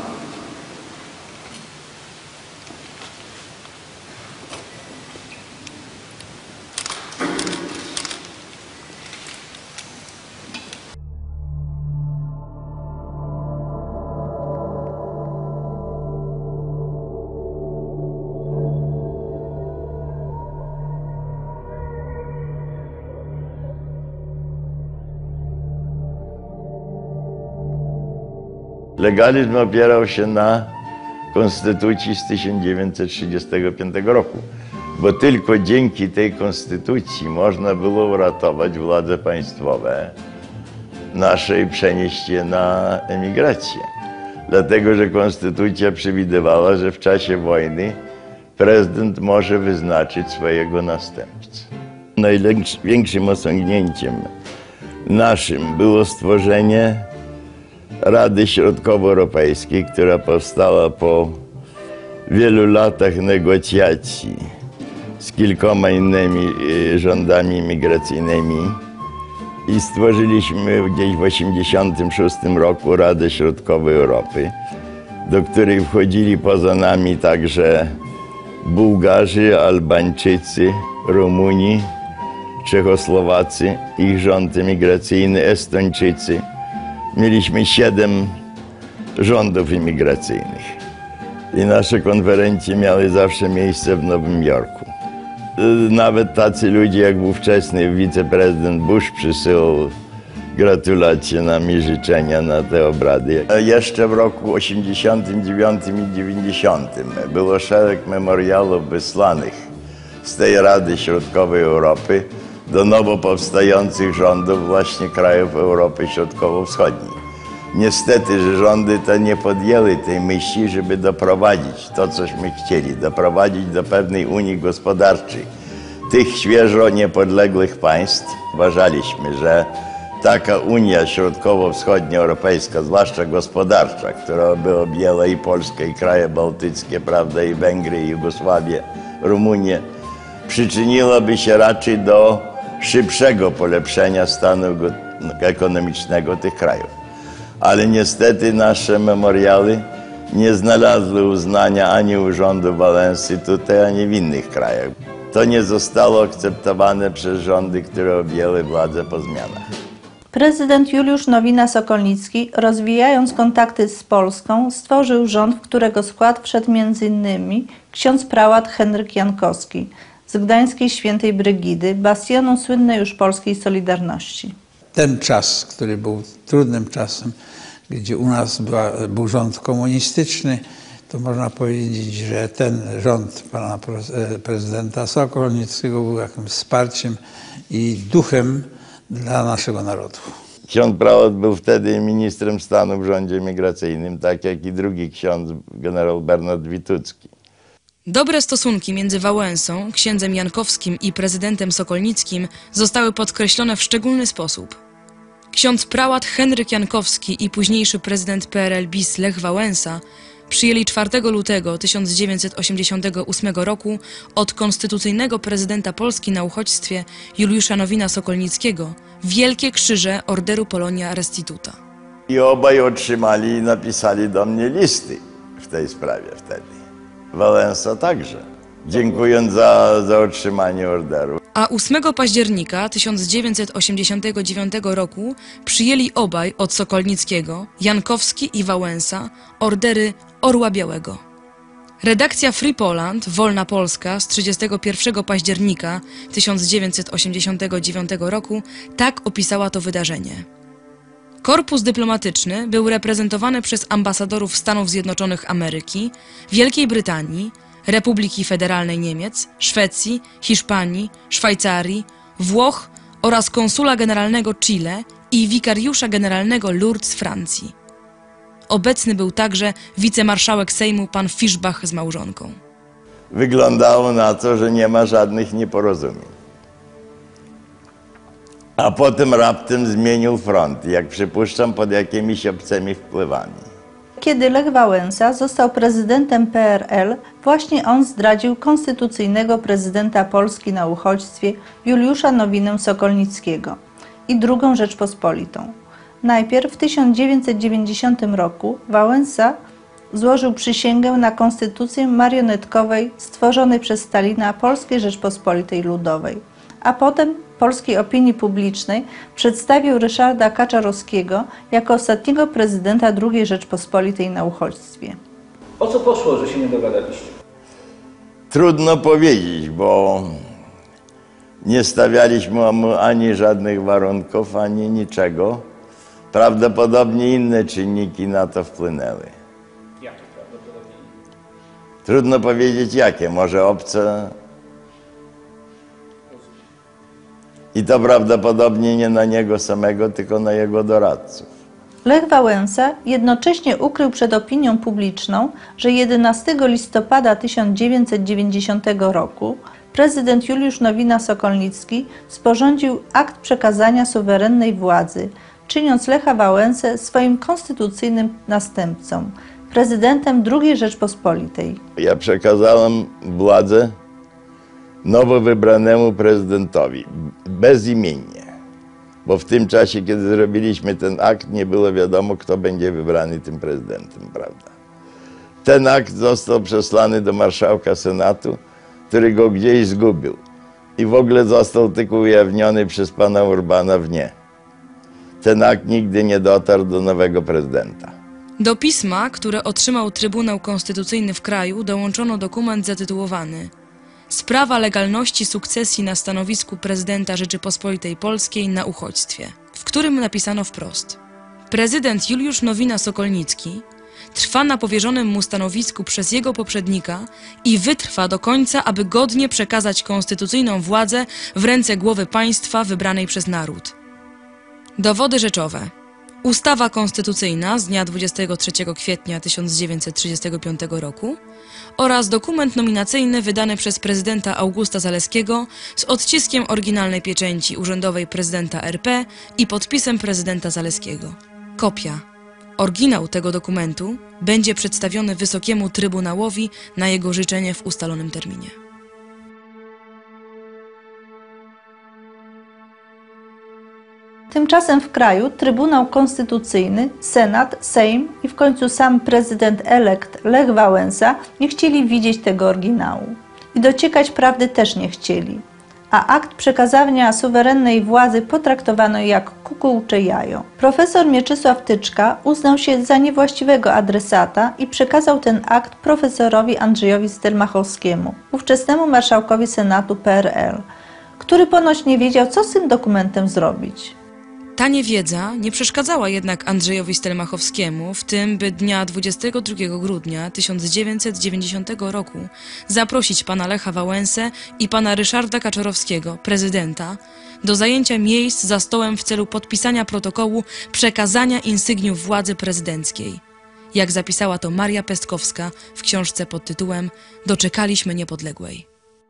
Legalizm opierał się na konstytucji z tysiąc dziewięćset trzydziestego piątego roku, bo tylko dzięki tej konstytucji można było uratować władze państwowe nasze i przenieść je na emigrację. Dlatego, że konstytucja przewidywała, że w czasie wojny prezydent może wyznaczyć swojego następcę. Największym osiągnięciem naszym było stworzenie Rady Środkowoeuropejskiej, która powstała po wielu latach negocjacji z kilkoma innymi rządami imigracyjnymi i stworzyliśmy gdzieś w tysiąc dziewięćset osiemdziesiątym szóstym roku Radę Środkowej Europy, do której wchodzili poza nami także Bułgarzy, Albańczycy, Rumuni, Czechosłowacy, ich rząd emigracyjny, Estończycy. Mieliśmy siedem rządów imigracyjnych. I nasze konferencje miały zawsze miejsce w Nowym Jorku. Nawet tacy ludzie jak ówczesny wiceprezydent Bush przysyłał gratulacje nam i życzenia na te obrady. Jeszcze w roku osiemdziesiątym dziewiątym i dziewięćdziesiątym było szereg memorialów wysłanych z tej Rady Środkowej Europy do nowo powstających rządów właśnie krajów Europy Środkowo-Wschodniej. Niestety, że rządy te nie podjęły tej myśli, żeby doprowadzić to, cośmy chcieli, doprowadzić do pewnej unii gospodarczej tych świeżo niepodległych państw. Uważaliśmy, że taka Unia Środkowo-Wschodnioeuropejska, zwłaszcza gospodarcza, która by objęła i Polskę, i kraje bałtyckie, prawda, i Węgry, i Jugosławię, Rumunię, przyczyniłaby się raczej do szybszego polepszenia stanu ekonomicznego tych krajów. Ale niestety nasze memoriały nie znalazły uznania ani u rządu Wałęsy tutaj, ani w innych krajach. To nie zostało akceptowane przez rządy, które objęły władzę po zmianach. Prezydent Juliusz Nowina-Sokolnicki, rozwijając kontakty z Polską, stworzył rząd, w którego skład wszedł między innymi ksiądz prałat Henryk Jankowski z Gdańskiej Świętej Brygidy, bastionu słynnej już polskiej Solidarności. Ten czas, który był trudnym czasem, gdzie u nas była, był rząd komunistyczny, to można powiedzieć, że ten rząd pana prezydenta Sokolnickiego był jakimś wsparciem i duchem dla naszego narodu. Ksiądz prałat był wtedy ministrem stanu w rządzie migracyjnym, tak jak i drugi ksiądz, generał Bernard Witucki. Dobre stosunki między Wałęsą, księdzem Jankowskim i prezydentem Sokolnickim zostały podkreślone w szczególny sposób. Ksiądz prałat Henryk Jankowski i późniejszy prezydent P R L bis Lech Wałęsa przyjęli czwartego lutego tysiąc dziewięćset osiemdziesiątego ósmego roku od konstytucyjnego prezydenta Polski na uchodźstwie Juliusza Nowina-Sokolnickiego wielkie krzyże Orderu Polonia Restituta. I obaj otrzymali i napisali do mnie listy w tej sprawie wtedy. Wałęsa także, dziękując za, za otrzymanie orderu. A ósmego października tysiąc dziewięćset osiemdziesiątego dziewiątego roku przyjęli obaj od Sokolnickiego, Jankowski i Wałęsa, ordery Orła Białego. Redakcja Free Poland, Wolna Polska z trzydziestego pierwszego października tysiąc dziewięćset osiemdziesiątego dziewiątego roku tak opisała to wydarzenie. Korpus dyplomatyczny był reprezentowany przez ambasadorów Stanów Zjednoczonych Ameryki, Wielkiej Brytanii, Republiki Federalnej Niemiec, Szwecji, Hiszpanii, Szwajcarii, Włoch oraz konsula generalnego Chile i wikariusza generalnego Lourdes z Francji. Obecny był także wicemarszałek Sejmu pan Fischbach z małżonką. Wyglądało na to, że nie ma żadnych nieporozumień. A potem raptem zmienił front, jak przypuszczam, pod jakimiś obcymi wpływami. Kiedy Lech Wałęsa został prezydentem P R L, właśnie on zdradził konstytucyjnego prezydenta Polski na uchodźstwie Juliusza Nowinę-Sokolnickiego i drugą Rzeczpospolitą. Najpierw w tysiąc dziewięćset dziewięćdziesiątym roku Wałęsa złożył przysięgę na konstytucję marionetkowej stworzonej przez Stalina Polskiej Rzeczpospolitej Ludowej, a potem polskiej opinii publicznej przedstawił Ryszarda Kaczorowskiego jako ostatniego prezydenta drugiej Rzeczpospolitej na uchodźstwie. O co poszło, że się nie dogadaliście? Trudno powiedzieć, bo nie stawialiśmy mu ani żadnych warunków, ani niczego. Prawdopodobnie inne czynniki na to wpłynęły. Jakie prawdopodobnie? Trudno powiedzieć jakie, może obce. I to prawdopodobnie nie na niego samego, tylko na jego doradców. Lech Wałęsa jednocześnie ukrył przed opinią publiczną, że jedenastego listopada tysiąc dziewięćset dziewięćdziesiątego roku prezydent Juliusz Nowina-Sokolnicki sporządził akt przekazania suwerennej władzy, czyniąc Lecha Wałęsę swoim konstytucyjnym następcą, prezydentem drugiej Rzeczpospolitej. Ja przekazałem władzę nowo wybranemu prezydentowi, bezimiennie, bo w tym czasie, kiedy zrobiliśmy ten akt, nie było wiadomo, kto będzie wybrany tym prezydentem, prawda? Ten akt został przesłany do marszałka Senatu, który go gdzieś zgubił. i w ogóle został tylko ujawniony przez pana Urbana w nie. Ten akt nigdy nie dotarł do nowego prezydenta. Do pisma, które otrzymał Trybunał Konstytucyjny w kraju, dołączono dokument zatytułowany Sprawa legalności sukcesji na stanowisku prezydenta Rzeczypospolitej Polskiej na uchodźstwie, w którym napisano wprost: prezydent Juliusz Nowina-Sokolnicki trwa na powierzonym mu stanowisku przez jego poprzednika i wytrwa do końca, aby godnie przekazać konstytucyjną władzę w ręce głowy państwa wybranej przez naród. Dowody rzeczowe. Ustawa konstytucyjna z dnia dwudziestego trzeciego kwietnia tysiąc dziewięćset trzydziestego piątego roku oraz dokument nominacyjny wydany przez prezydenta Augusta Zaleskiego z odciskiem oryginalnej pieczęci urzędowej prezydenta R P i podpisem prezydenta Zaleskiego. Kopia. Oryginał tego dokumentu będzie przedstawiony Wysokiemu Trybunałowi na jego życzenie w ustalonym terminie. Tymczasem w kraju Trybunał Konstytucyjny, Senat, Sejm i w końcu sam prezydent elekt Lech Wałęsa nie chcieli widzieć tego oryginału. I dociekać prawdy też nie chcieli. A akt przekazania suwerennej władzy potraktowano jak kukułcze jajo. Profesor Mieczysław Tyczka uznał się za niewłaściwego adresata i przekazał ten akt profesorowi Andrzejowi Stelmachowskiemu, ówczesnemu marszałkowi Senatu P R L, który ponoć nie wiedział, co z tym dokumentem zrobić. Ta niewiedza nie przeszkadzała jednak Andrzejowi Stelmachowskiemu w tym, by dnia dwudziestego drugiego grudnia tysiąc dziewięćset dziewięćdziesiątego roku zaprosić pana Lecha Wałęsę i pana Ryszarda Kaczorowskiego, prezydenta, do zajęcia miejsc za stołem w celu podpisania protokołu przekazania insygniów władzy prezydenckiej. Jak zapisała to Maria Pestkowska w książce pod tytułem Doczekaliśmy niepodległej.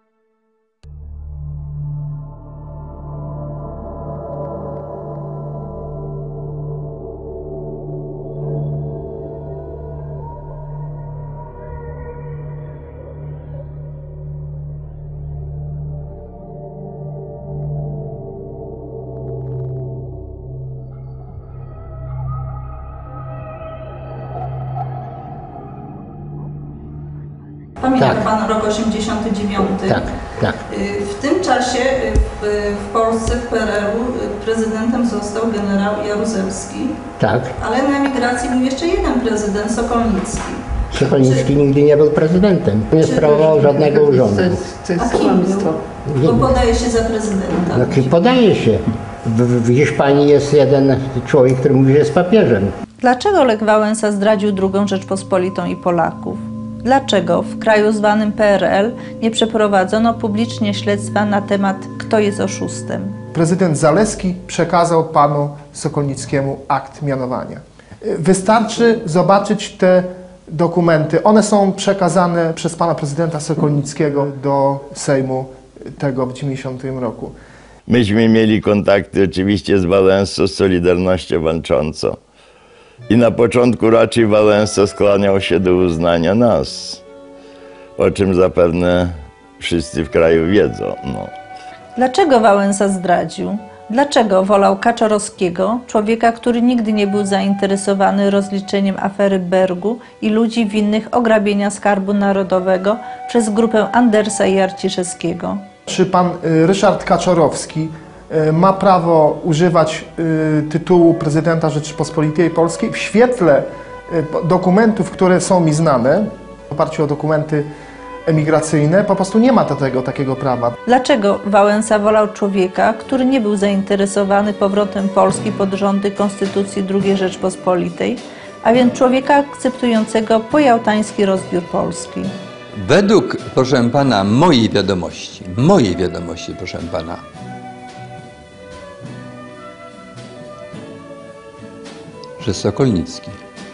Pamięta Tak. Pan rok osiemdziesiąty dziewiąty? Tak, tak. W tym czasie w, w Polsce, w P R L u prezydentem został generał Jaruzelski, Tak. ale na emigracji był jeszcze jeden prezydent, Sokolnicki. Sokolnicki nigdy nie był prezydentem. Nie sprawował żadnego urzędu. A kim był? Bo podaje się za prezydenta. Znaczy podaje się. W, w Hiszpanii jest jeden człowiek, który mówi, że jest papieżem. Dlaczego Lech Wałęsa zdradził drugą Rzeczpospolitą i Polaków? Dlaczego w kraju zwanym P R L nie przeprowadzono publicznie śledztwa na temat, kto jest oszustem? Prezydent Zaleski przekazał panu Sokolnickiemu akt mianowania. Wystarczy zobaczyć te dokumenty. One są przekazane przez pana prezydenta Sokolnickiego do Sejmu tego w dziewięćdziesiątym roku. Myśmy mieli kontakty oczywiście z Wałęsą, z Solidarnością Walczącą. I na początku raczej Wałęsa skłaniał się do uznania nas, o czym zapewne wszyscy w kraju wiedzą. No. Dlaczego Wałęsa zdradził? Dlaczego wolał Kaczorowskiego, człowieka, który nigdy nie był zainteresowany rozliczeniem afery Bergu i ludzi winnych ograbienia Skarbu Narodowego przez grupę Andersa i Arciszewskiego? Czy pan Ryszard Kaczorowski ma prawo używać tytułu prezydenta Rzeczypospolitej Polskiej w świetle dokumentów, które są mi znane, w oparciu o dokumenty emigracyjne, po prostu nie ma do tego takiego prawa. Dlaczego Wałęsa wolał człowieka, który nie był zainteresowany powrotem Polski pod rządy Konstytucji drugiej Rzeczpospolitej, a więc człowieka akceptującego pojałtański rozbiór Polski? Według, proszę pana, mojej wiadomości, mojej wiadomości, proszę pana, że Sokolnicki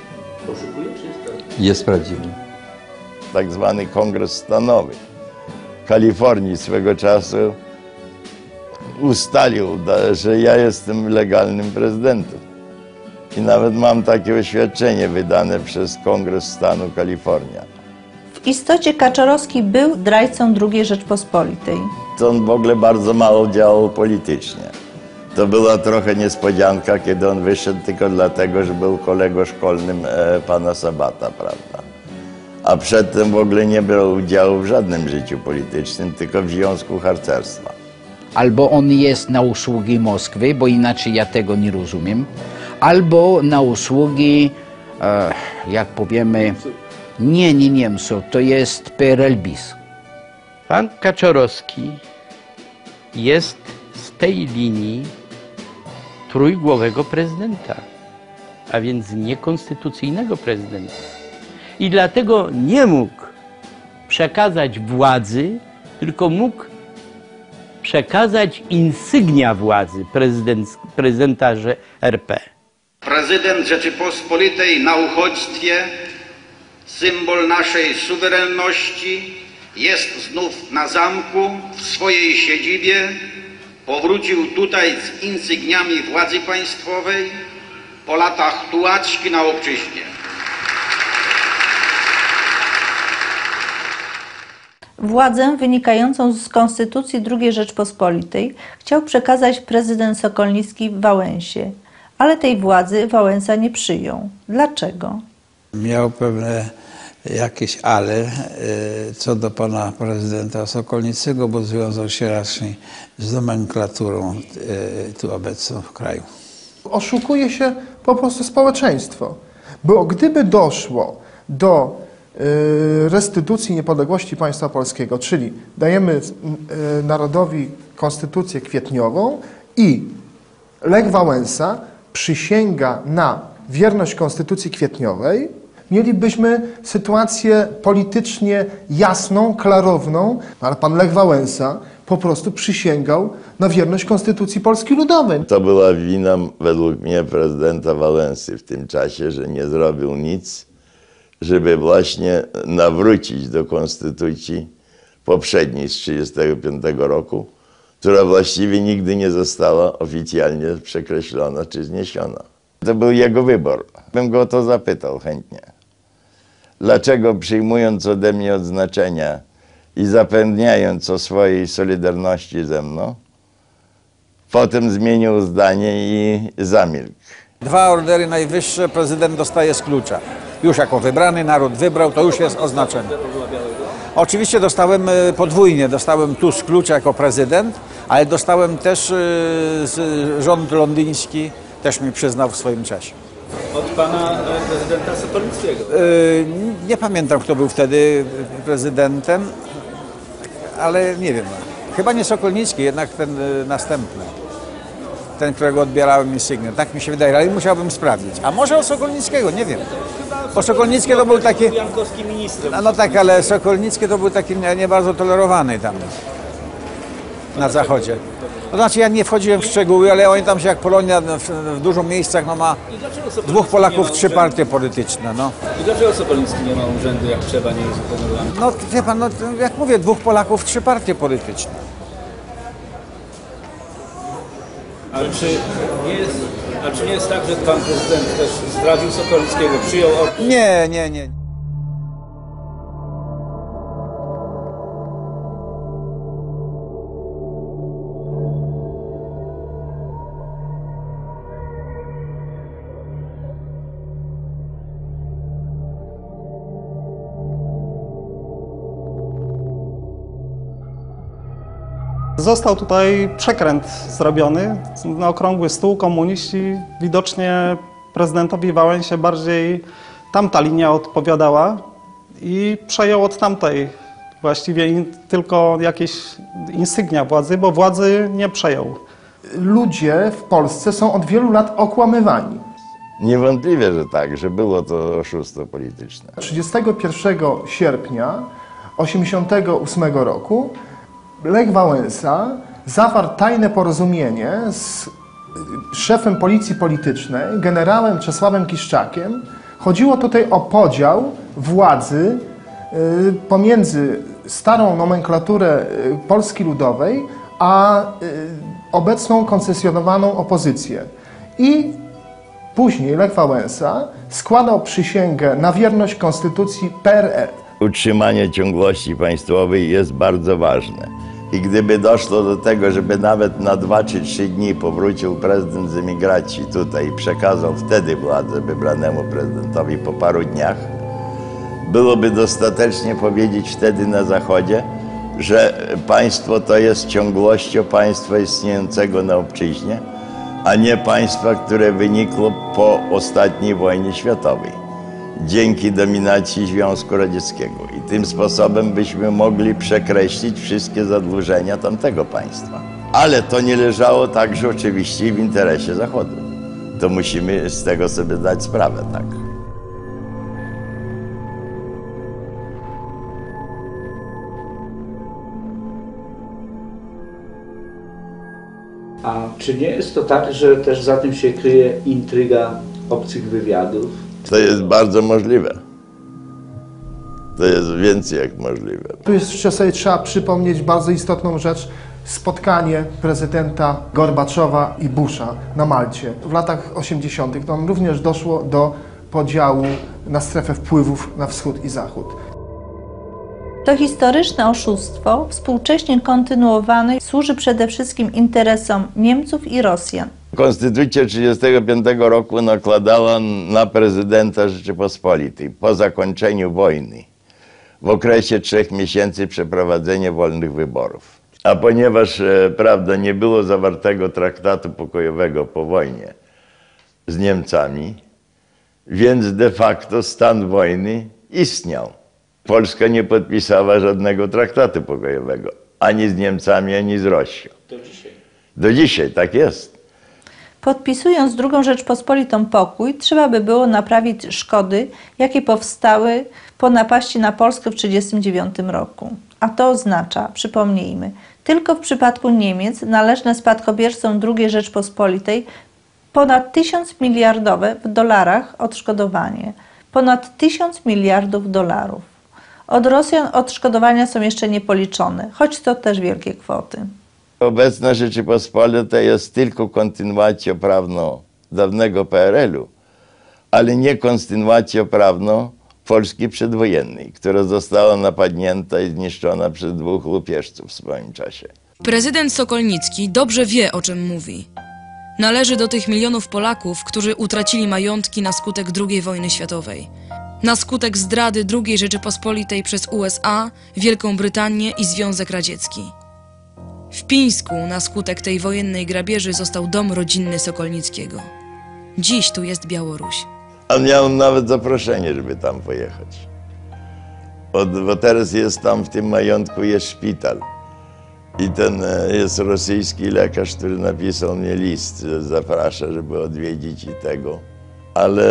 jest prawdziwy. Tak zwany Kongres Stanowy Kalifornii swego czasu ustalił, że ja jestem legalnym prezydentem. I nawet mam takie oświadczenie wydane przez Kongres Stanu Kalifornia. W istocie Kaczorowski był zdrajcą drugiej Rzeczpospolitej. To on w ogóle bardzo mało działał politycznie. To była trochę niespodzianka, kiedy on wyszedł tylko dlatego, że był kolegą szkolnym e, pana Sabata, prawda? A przedtem w ogóle nie brał udziału w żadnym życiu politycznym, tylko w Związku Harcerstwa. albo on jest na usługi Moskwy, bo inaczej ja tego nie rozumiem, albo na usługi, e, jak powiemy, nie, nie Niemców, to jest P R L bis. Pan Kaczorowski jest z tej linii trójgłowego prezydenta, a więc niekonstytucyjnego prezydenta. I dlatego nie mógł przekazać władzy, tylko mógł przekazać insygnia władzy prezydent, prezydenta R P. Prezydent Rzeczypospolitej na uchodźstwie, symbol naszej suwerenności, jest znów na zamku, w swojej siedzibie. Powrócił tutaj z insygniami władzy państwowej po latach tułaczki na obczyźnie. Władzę wynikającą z Konstytucji drugiej Rzeczpospolitej chciał przekazać prezydent Sokolnicki w Wałęsie, ale tej władzy Wałęsa nie przyjął. Dlaczego? Miał pewne jakieś ale co do pana prezydenta Sokolnickiego, bo związał się raczej z nomenklaturą tu obecną w kraju. Oszukuje się po prostu społeczeństwo, bo gdyby doszło do restytucji niepodległości państwa polskiego, czyli dajemy narodowi konstytucję kwietniową i Lech Wałęsa przysięga na wierność konstytucji kwietniowej, mielibyśmy sytuację politycznie jasną, klarowną, ale pan Lech Wałęsa po prostu przysięgał na wierność konstytucji Polski Ludowej. To była wina według mnie prezydenta Wałęsy w tym czasie, że nie zrobił nic, żeby właśnie nawrócić do konstytucji poprzedniej z tysiąc dziewięćset trzydziestego piątego roku, która właściwie nigdy nie została oficjalnie przekreślona czy zniesiona. To był jego wybór. Bym go o to zapytał chętnie. Dlaczego przyjmując ode mnie odznaczenia i zapewniając o swojej solidarności ze mną, potem zmienił zdanie i zamilkł. Dwa ordery najwyższe prezydent dostaje z klucza. Już jako wybrany, naród wybrał, to już jest oznaczenie. Oczywiście dostałem podwójnie, dostałem tu z klucza jako prezydent, ale dostałem też rząd londyński, też mi przyznał w swoim czasie. Od pana prezydenta Sokolnickiego? Nie pamiętam, kto był wtedy prezydentem, ale nie wiem. Chyba nie Sokolnicki, jednak ten następny. Ten, którego odbierałem insygnię. Tak mi się wydaje, ale musiałbym sprawdzić. A może o Sokolnickiego, nie wiem. Bo Sokolnicki to był taki... Jankowski ministrem. No tak, ale Sokolnicki to był taki nie, nie bardzo tolerowany tam na zachodzie. To znaczy ja nie wchodziłem w szczegóły, ale oni tam się jak Polonia w, w dużo miejscach no, ma dwóch Polaków, trzy partie polityczne. No. I dlaczego Sokolnicki nie ma urzędu, jak trzeba, nie jest uhonorowany? No wie pan, no, jak mówię, dwóch Polaków, trzy partie polityczne. Ale czy nie jest, a czy nie jest tak, że pan prezydent też zdradził Sokolnickiego, przyjął... Nie, nie, nie. Został tutaj przekręt zrobiony na okrągły stół. Komuniści widocznie prezydentowi Wałęsie bardziej tamta linia odpowiadała i przejął od tamtej właściwie in, tylko jakieś insygnia władzy, bo władzy nie przejął. Ludzie w Polsce są od wielu lat okłamywani. Niewątpliwie, że tak, że było to oszustwo polityczne. trzydziestego pierwszego sierpnia tysiąc dziewięćset osiemdziesiątego ósmego roku Lech Wałęsa zawarł tajne porozumienie z szefem policji politycznej, generałem Czesławem Kiszczakiem. Chodziło tutaj o podział władzy pomiędzy starą nomenklaturę Polski Ludowej a obecną koncesjonowaną opozycję. I później Lech Wałęsa składał przysięgę na wierność konstytucji P R L. Utrzymanie ciągłości państwowej jest bardzo ważne. I gdyby doszło do tego, żeby nawet na dwa czy trzy dni powrócił prezydent z emigracji tutaj i przekazał wtedy władzę wybranemu prezydentowi po paru dniach, byłoby dostatecznie powiedzieć wtedy na Zachodzie, że państwo to jest ciągłością państwa istniejącego na obczyźnie, a nie państwa, które wynikło po ostatniej wojnie światowej, dzięki dominacji Związku Radzieckiego. I tym sposobem byśmy mogli przekreślić wszystkie zadłużenia tamtego państwa. Ale to nie leżało także oczywiście w interesie Zachodu. To musimy z tego sobie zdać sprawę, tak. A czy nie jest to tak, że też za tym się kryje intryga obcych wywiadów? To jest bardzo możliwe. To jest więcej jak możliwe. Tu jeszcze sobie trzeba przypomnieć bardzo istotną rzecz. Spotkanie prezydenta Gorbaczowa i Busha na Malcie. W latach osiemdziesiątych tam również doszło do podziału na strefę wpływów na wschód i zachód. To historyczne oszustwo, współcześnie kontynuowane, służy przede wszystkim interesom Niemców i Rosjan. Konstytucja tysiąc dziewięćset trzydziestego piątego roku nakładała na prezydenta Rzeczypospolitej po zakończeniu wojny w okresie trzech miesięcy przeprowadzenie wolnych wyborów. A ponieważ, prawda, nie było zawartego traktatu pokojowego po wojnie z Niemcami, więc de facto stan wojny istniał. Polska nie podpisała żadnego traktatu pokojowego, ani z Niemcami, ani z Rosją. Do dzisiaj. Do dzisiaj, tak jest. Podpisując drugą Rzeczpospolitą pokój, trzeba by było naprawić szkody, jakie powstały po napaści na Polskę w tysiąc dziewięćset trzydziestym dziewiątym roku. A to oznacza, przypomnijmy, tylko w przypadku Niemiec należne spadkobiercom drugiej Rzeczpospolitej ponad tysiąc miliardowe w dolarach odszkodowanie. Ponad tysiąc miliardów dolarów. Od Rosjan odszkodowania są jeszcze niepoliczone, choć to też wielkie kwoty. Obecna Rzeczypospolita jest tylko kontynuacją prawną dawnego P R L u, ale nie kontynuacją prawną Polski przedwojennej, która została napadnięta i zniszczona przez dwóch łupieżców w swoim czasie. Prezydent Sokolnicki dobrze wie, o czym mówi. Należy do tych milionów Polaków, którzy utracili majątki na skutek drugiej wojny światowej. Na skutek zdrady drugiej Rzeczypospolitej przez U S A, Wielką Brytanię i Związek Radziecki. W Pińsku na skutek tej wojennej grabieży został dom rodzinny Sokolnickiego. Dziś tu jest Białoruś. A miałem nawet zaproszenie, żeby tam pojechać. Od, bo teraz jest tam w tym majątku jest szpital. I ten jest rosyjski lekarz, który napisał mnie list, że zaprasza, żeby odwiedzić i tego. Ale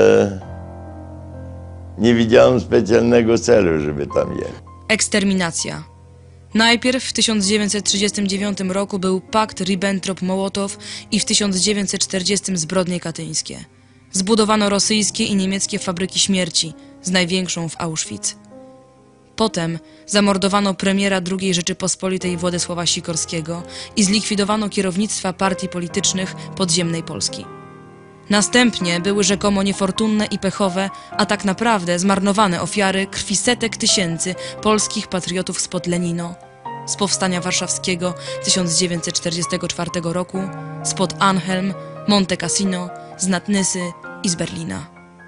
nie widziałem specjalnego celu, żeby tam jechać. Eksterminacja. Najpierw w tysiąc dziewięćset trzydziestym dziewiątym roku był pakt Ribbentrop-Mołotow i w tysiąc dziewięćset czterdziestym zbrodnie katyńskie. Zbudowano rosyjskie i niemieckie fabryki śmierci, z największą w Auschwitz. Potem zamordowano premiera drugiej Rzeczypospolitej Władysława Sikorskiego i zlikwidowano kierownictwa partii politycznych podziemnej Polski. Następnie były rzekomo niefortunne i pechowe, a tak naprawdę zmarnowane ofiary krwi setek tysięcy polskich patriotów spod Lenino, z Powstania Warszawskiego tysiąc dziewięćset czterdziestego czwartego roku, spod Anhelm, Monte Cassino, z Natnysy i z Berlina.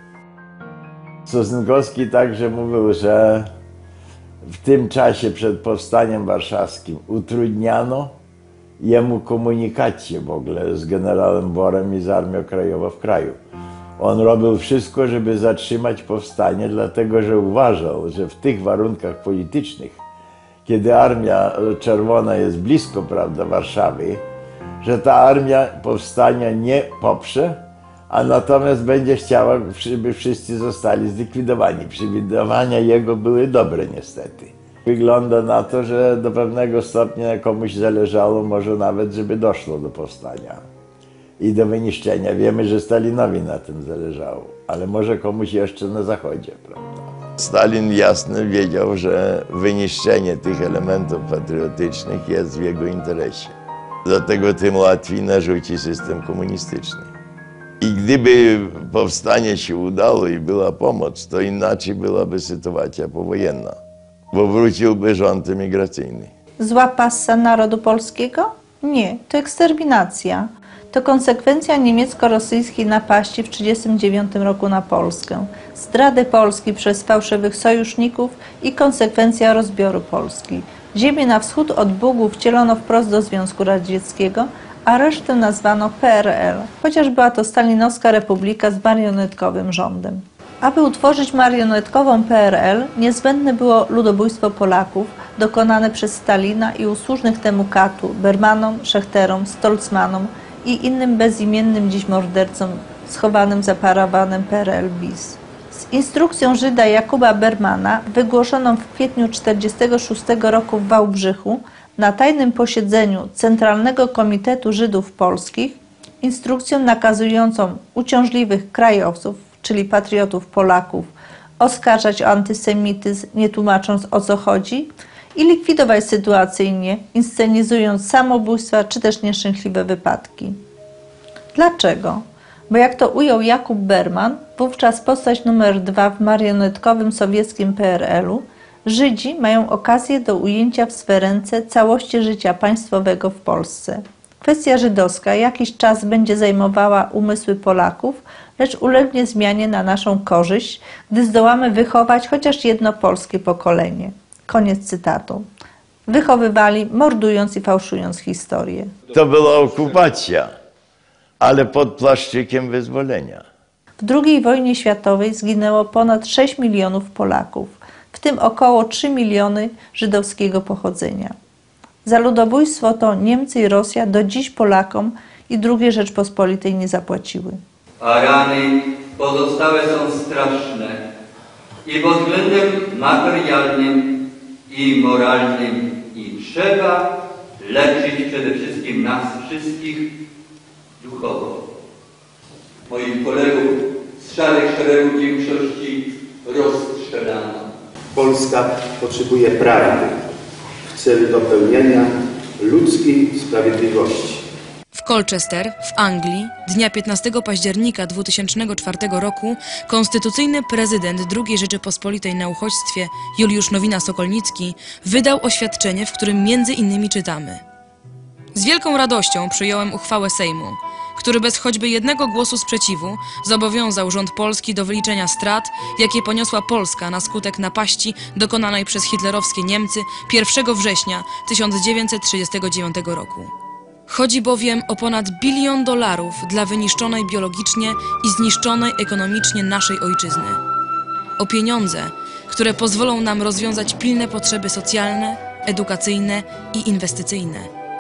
Sosnkowski także mówił, że w tym czasie przed Powstaniem Warszawskim utrudniano jemu komunikację w ogóle z generałem Borem i z Armią Krajową w kraju. On robił wszystko, żeby zatrzymać powstanie, dlatego że uważał, że w tych warunkach politycznych, kiedy Armia Czerwona jest blisko, prawda, Warszawy, że ta armia powstania nie poprze, a natomiast będzie chciała, żeby wszyscy zostali zlikwidowani. Przewidywania jego były dobre niestety. Wygląda na to, że do pewnego stopnia komuś zależało może nawet, żeby doszło do powstania i do wyniszczenia. Wiemy, że Stalinowi na tym zależało, ale może komuś jeszcze na Zachodzie, prawda? Stalin jasno wiedział, że wyniszczenie tych elementów patriotycznych jest w jego interesie. Dlatego tym łatwiej narzuci system komunistyczny. I gdyby powstanie się udało i była pomoc, to inaczej byłaby sytuacja powojenna, bo wróciłby rząd emigracyjny. Zła passa narodu polskiego? Nie, to eksterminacja. To konsekwencja niemiecko-rosyjskiej napaści w tysiąc dziewięćset trzydziestym dziewiątym roku na Polskę, zdrady Polski przez fałszywych sojuszników i konsekwencja rozbioru Polski. Ziemię na wschód od Bugu wcielono wprost do Związku Radzieckiego, a resztę nazwano P R L, chociaż była to stalinowska republika z marionetkowym rządem. Aby utworzyć marionetkową P R L, niezbędne było ludobójstwo Polaków dokonane przez Stalina i usłużnych temu Katu, Bermanom, Szechterom, Stolzmanom i innym bezimiennym dziś mordercom schowanym za parawanem P R L bis. Z instrukcją Żyda Jakuba Bermana, wygłoszoną w kwietniu tysiąc dziewięćset czterdziestego szóstego roku w Wałbrzychu na tajnym posiedzeniu Centralnego Komitetu Żydów Polskich, instrukcją nakazującą uciążliwych krajowców, czyli patriotów Polaków, oskarżać o antysemityzm, nie tłumacząc o co chodzi, i likwidować sytuacyjnie, inscenizując samobójstwa czy też nieszczęśliwe wypadki. Dlaczego? Bo jak to ujął Jakub Berman, wówczas postać numer dwa w marionetkowym sowieckim P R L-u, Żydzi mają okazję do ujęcia w swe ręce całości życia państwowego w Polsce. Kwestia żydowska jakiś czas będzie zajmowała umysły Polaków, lecz ulegnie zmianie na naszą korzyść, gdy zdołamy wychować chociaż jedno polskie pokolenie. Koniec cytatu. Wychowywali, mordując i fałszując historię. To była okupacja, ale pod płaszczykiem wyzwolenia. W drugiej wojnie światowej zginęło ponad sześć milionów Polaków, w tym około trzy miliony żydowskiego pochodzenia. Za ludobójstwo to Niemcy i Rosja do dziś Polakom i drugiej Rzeczpospolitej nie zapłaciły. A rany pozostałe są straszne i pod względem materialnym i moralnym i trzeba leczyć przede wszystkim nas wszystkich duchowo. Moich kolegów z szarych szeregów większości rozstrzelano. Polska potrzebuje prawdy w celu dopełnienia ludzkiej sprawiedliwości. W Colchester, w Anglii, dnia piętnastego października dwutysięcznego czwartego roku konstytucyjny prezydent drugiej Rzeczypospolitej na uchodźstwie Juliusz Nowina-Sokolnicki wydał oświadczenie, w którym między innymi czytamy: Z wielką radością przyjąłem uchwałę Sejmu, który bez choćby jednego głosu sprzeciwu zobowiązał rząd polski do wyliczenia strat, jakie poniosła Polska na skutek napaści dokonanej przez hitlerowskie Niemcy pierwszego września tysiąc dziewięćset trzydziestego dziewiątego roku. Chodzi bowiem o ponad bilion dolarów dla wyniszczonej biologicznie i zniszczonej ekonomicznie naszej ojczyzny. O pieniądze, które pozwolą nam rozwiązać pilne potrzeby socjalne, edukacyjne i inwestycyjne.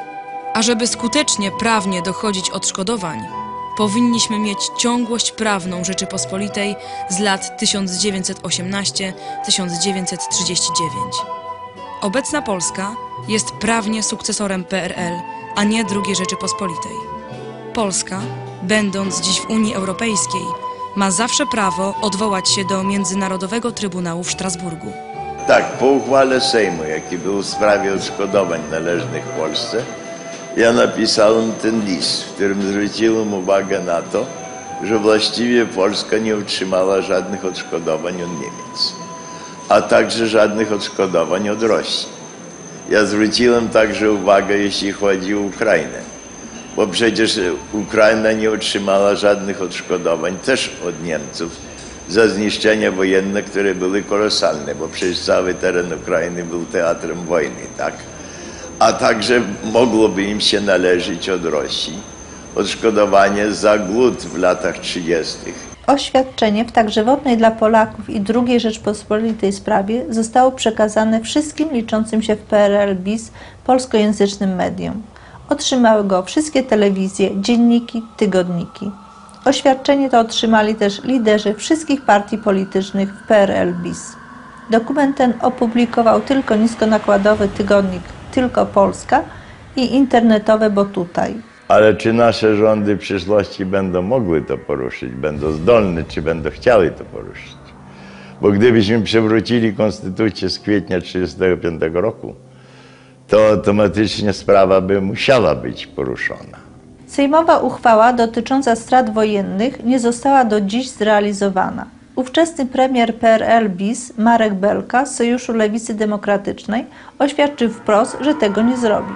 A żeby skutecznie prawnie dochodzić odszkodowań, powinniśmy mieć ciągłość prawną Rzeczypospolitej z lat tysiąc dziewięćset osiemnasty do tysiąc dziewięćset trzydziestego dziewiątego. Obecna Polska jest prawnie sukcesorem P R L, a nie drugiej Rzeczypospolitej. Polska, będąc dziś w Unii Europejskiej, ma zawsze prawo odwołać się do Międzynarodowego Trybunału w Strasburgu. Tak, po uchwale Sejmu, jaki był w sprawie odszkodowań należnych Polsce, ja napisałem ten list, w którym zwróciłem uwagę na to, że właściwie Polska nie otrzymała żadnych odszkodowań od Niemiec, a także żadnych odszkodowań od Rosji. Ja zwróciłem także uwagę, jeśli chodzi o Ukrainę, bo przecież Ukraina nie otrzymała żadnych odszkodowań też od Niemców za zniszczenia wojenne, które były kolosalne, bo przecież cały teren Ukrainy był teatrem wojny, tak? A także mogłoby im się należeć od Rosji odszkodowanie za głód w latach trzydziestych. Oświadczenie w tak żywotnej dla Polaków i drugiej Rzeczpospolitej sprawie zostało przekazane wszystkim liczącym się w P R L bis polskojęzycznym mediom. Otrzymały go wszystkie telewizje, dzienniki, tygodniki. Oświadczenie to otrzymali też liderzy wszystkich partii politycznych w P R L bis. Dokument ten opublikował tylko niskonakładowy tygodnik Tylko Polska i internetowe Bo Tutaj. Ale czy nasze rządy w przyszłości będą mogły to poruszyć, będą zdolne, czy będą chciały to poruszyć? Bo gdybyśmy przywrócili konstytucję z kwietnia tysiąc dziewięćset trzydziestego piątego roku, to automatycznie sprawa by musiała być poruszona. Sejmowa uchwała dotycząca strat wojennych nie została do dziś zrealizowana. Ówczesny premier P R L bis Marek Belka z Sojuszu Lewicy Demokratycznej oświadczył wprost, że tego nie zrobi.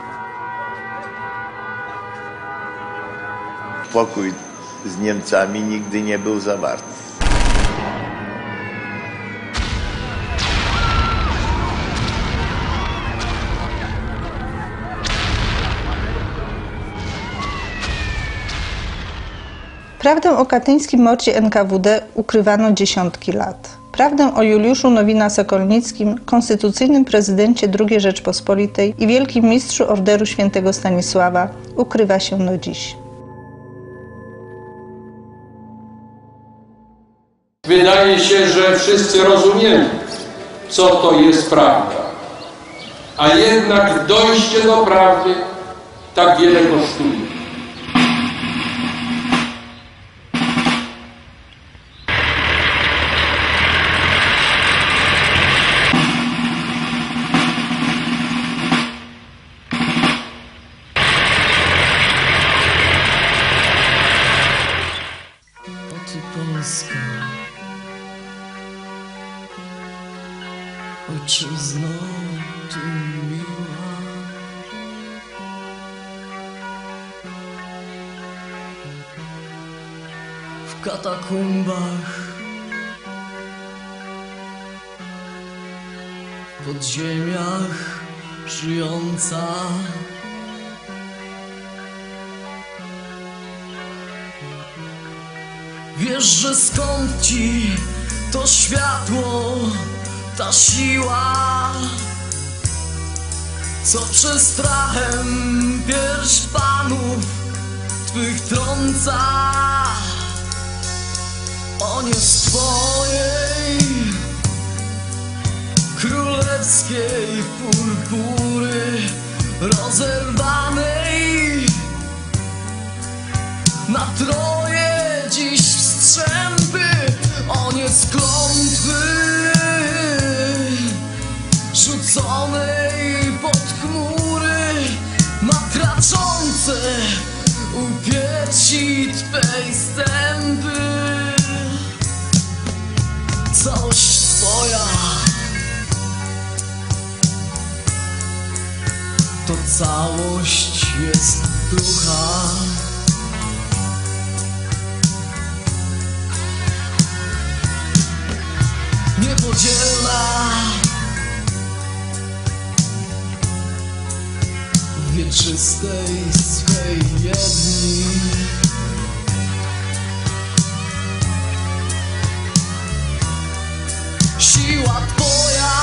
Pokój z Niemcami nigdy nie był zawarty. Prawdę o katyńskim mordzie N K W D ukrywano dziesiątki lat. Prawdę o Juliuszu Nowina-Sokolnickim, konstytucyjnym prezydencie drugiej Rzeczpospolitej i wielkim mistrzu Orderu Świętego Stanisława ukrywa się do dziś. Wydaje się, że wszyscy rozumiemy, co to jest prawda. A jednak dojście do prawdy tak wiele kosztuje. Polska, ojczyzno tu miła, w katakumbach, w podziemiach żyjąca. Wiesz, że skąd ci to światło, ta siła, co przez strachem pierś panów twych trąca. On jest twojej królewskiej purpury rozerwanej na troje dziś wstrzępy. On jest klątwy rzuconej pod chmury matraczące u piersi twej stępy. Całość twoja to całość jest ducha. Niepodzielna w wieczystej swej jedni. Siła twoja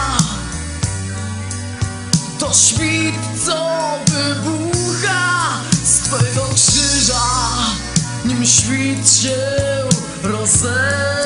to świt, co wybucha z twego krzyża, nim świt się rozerwa.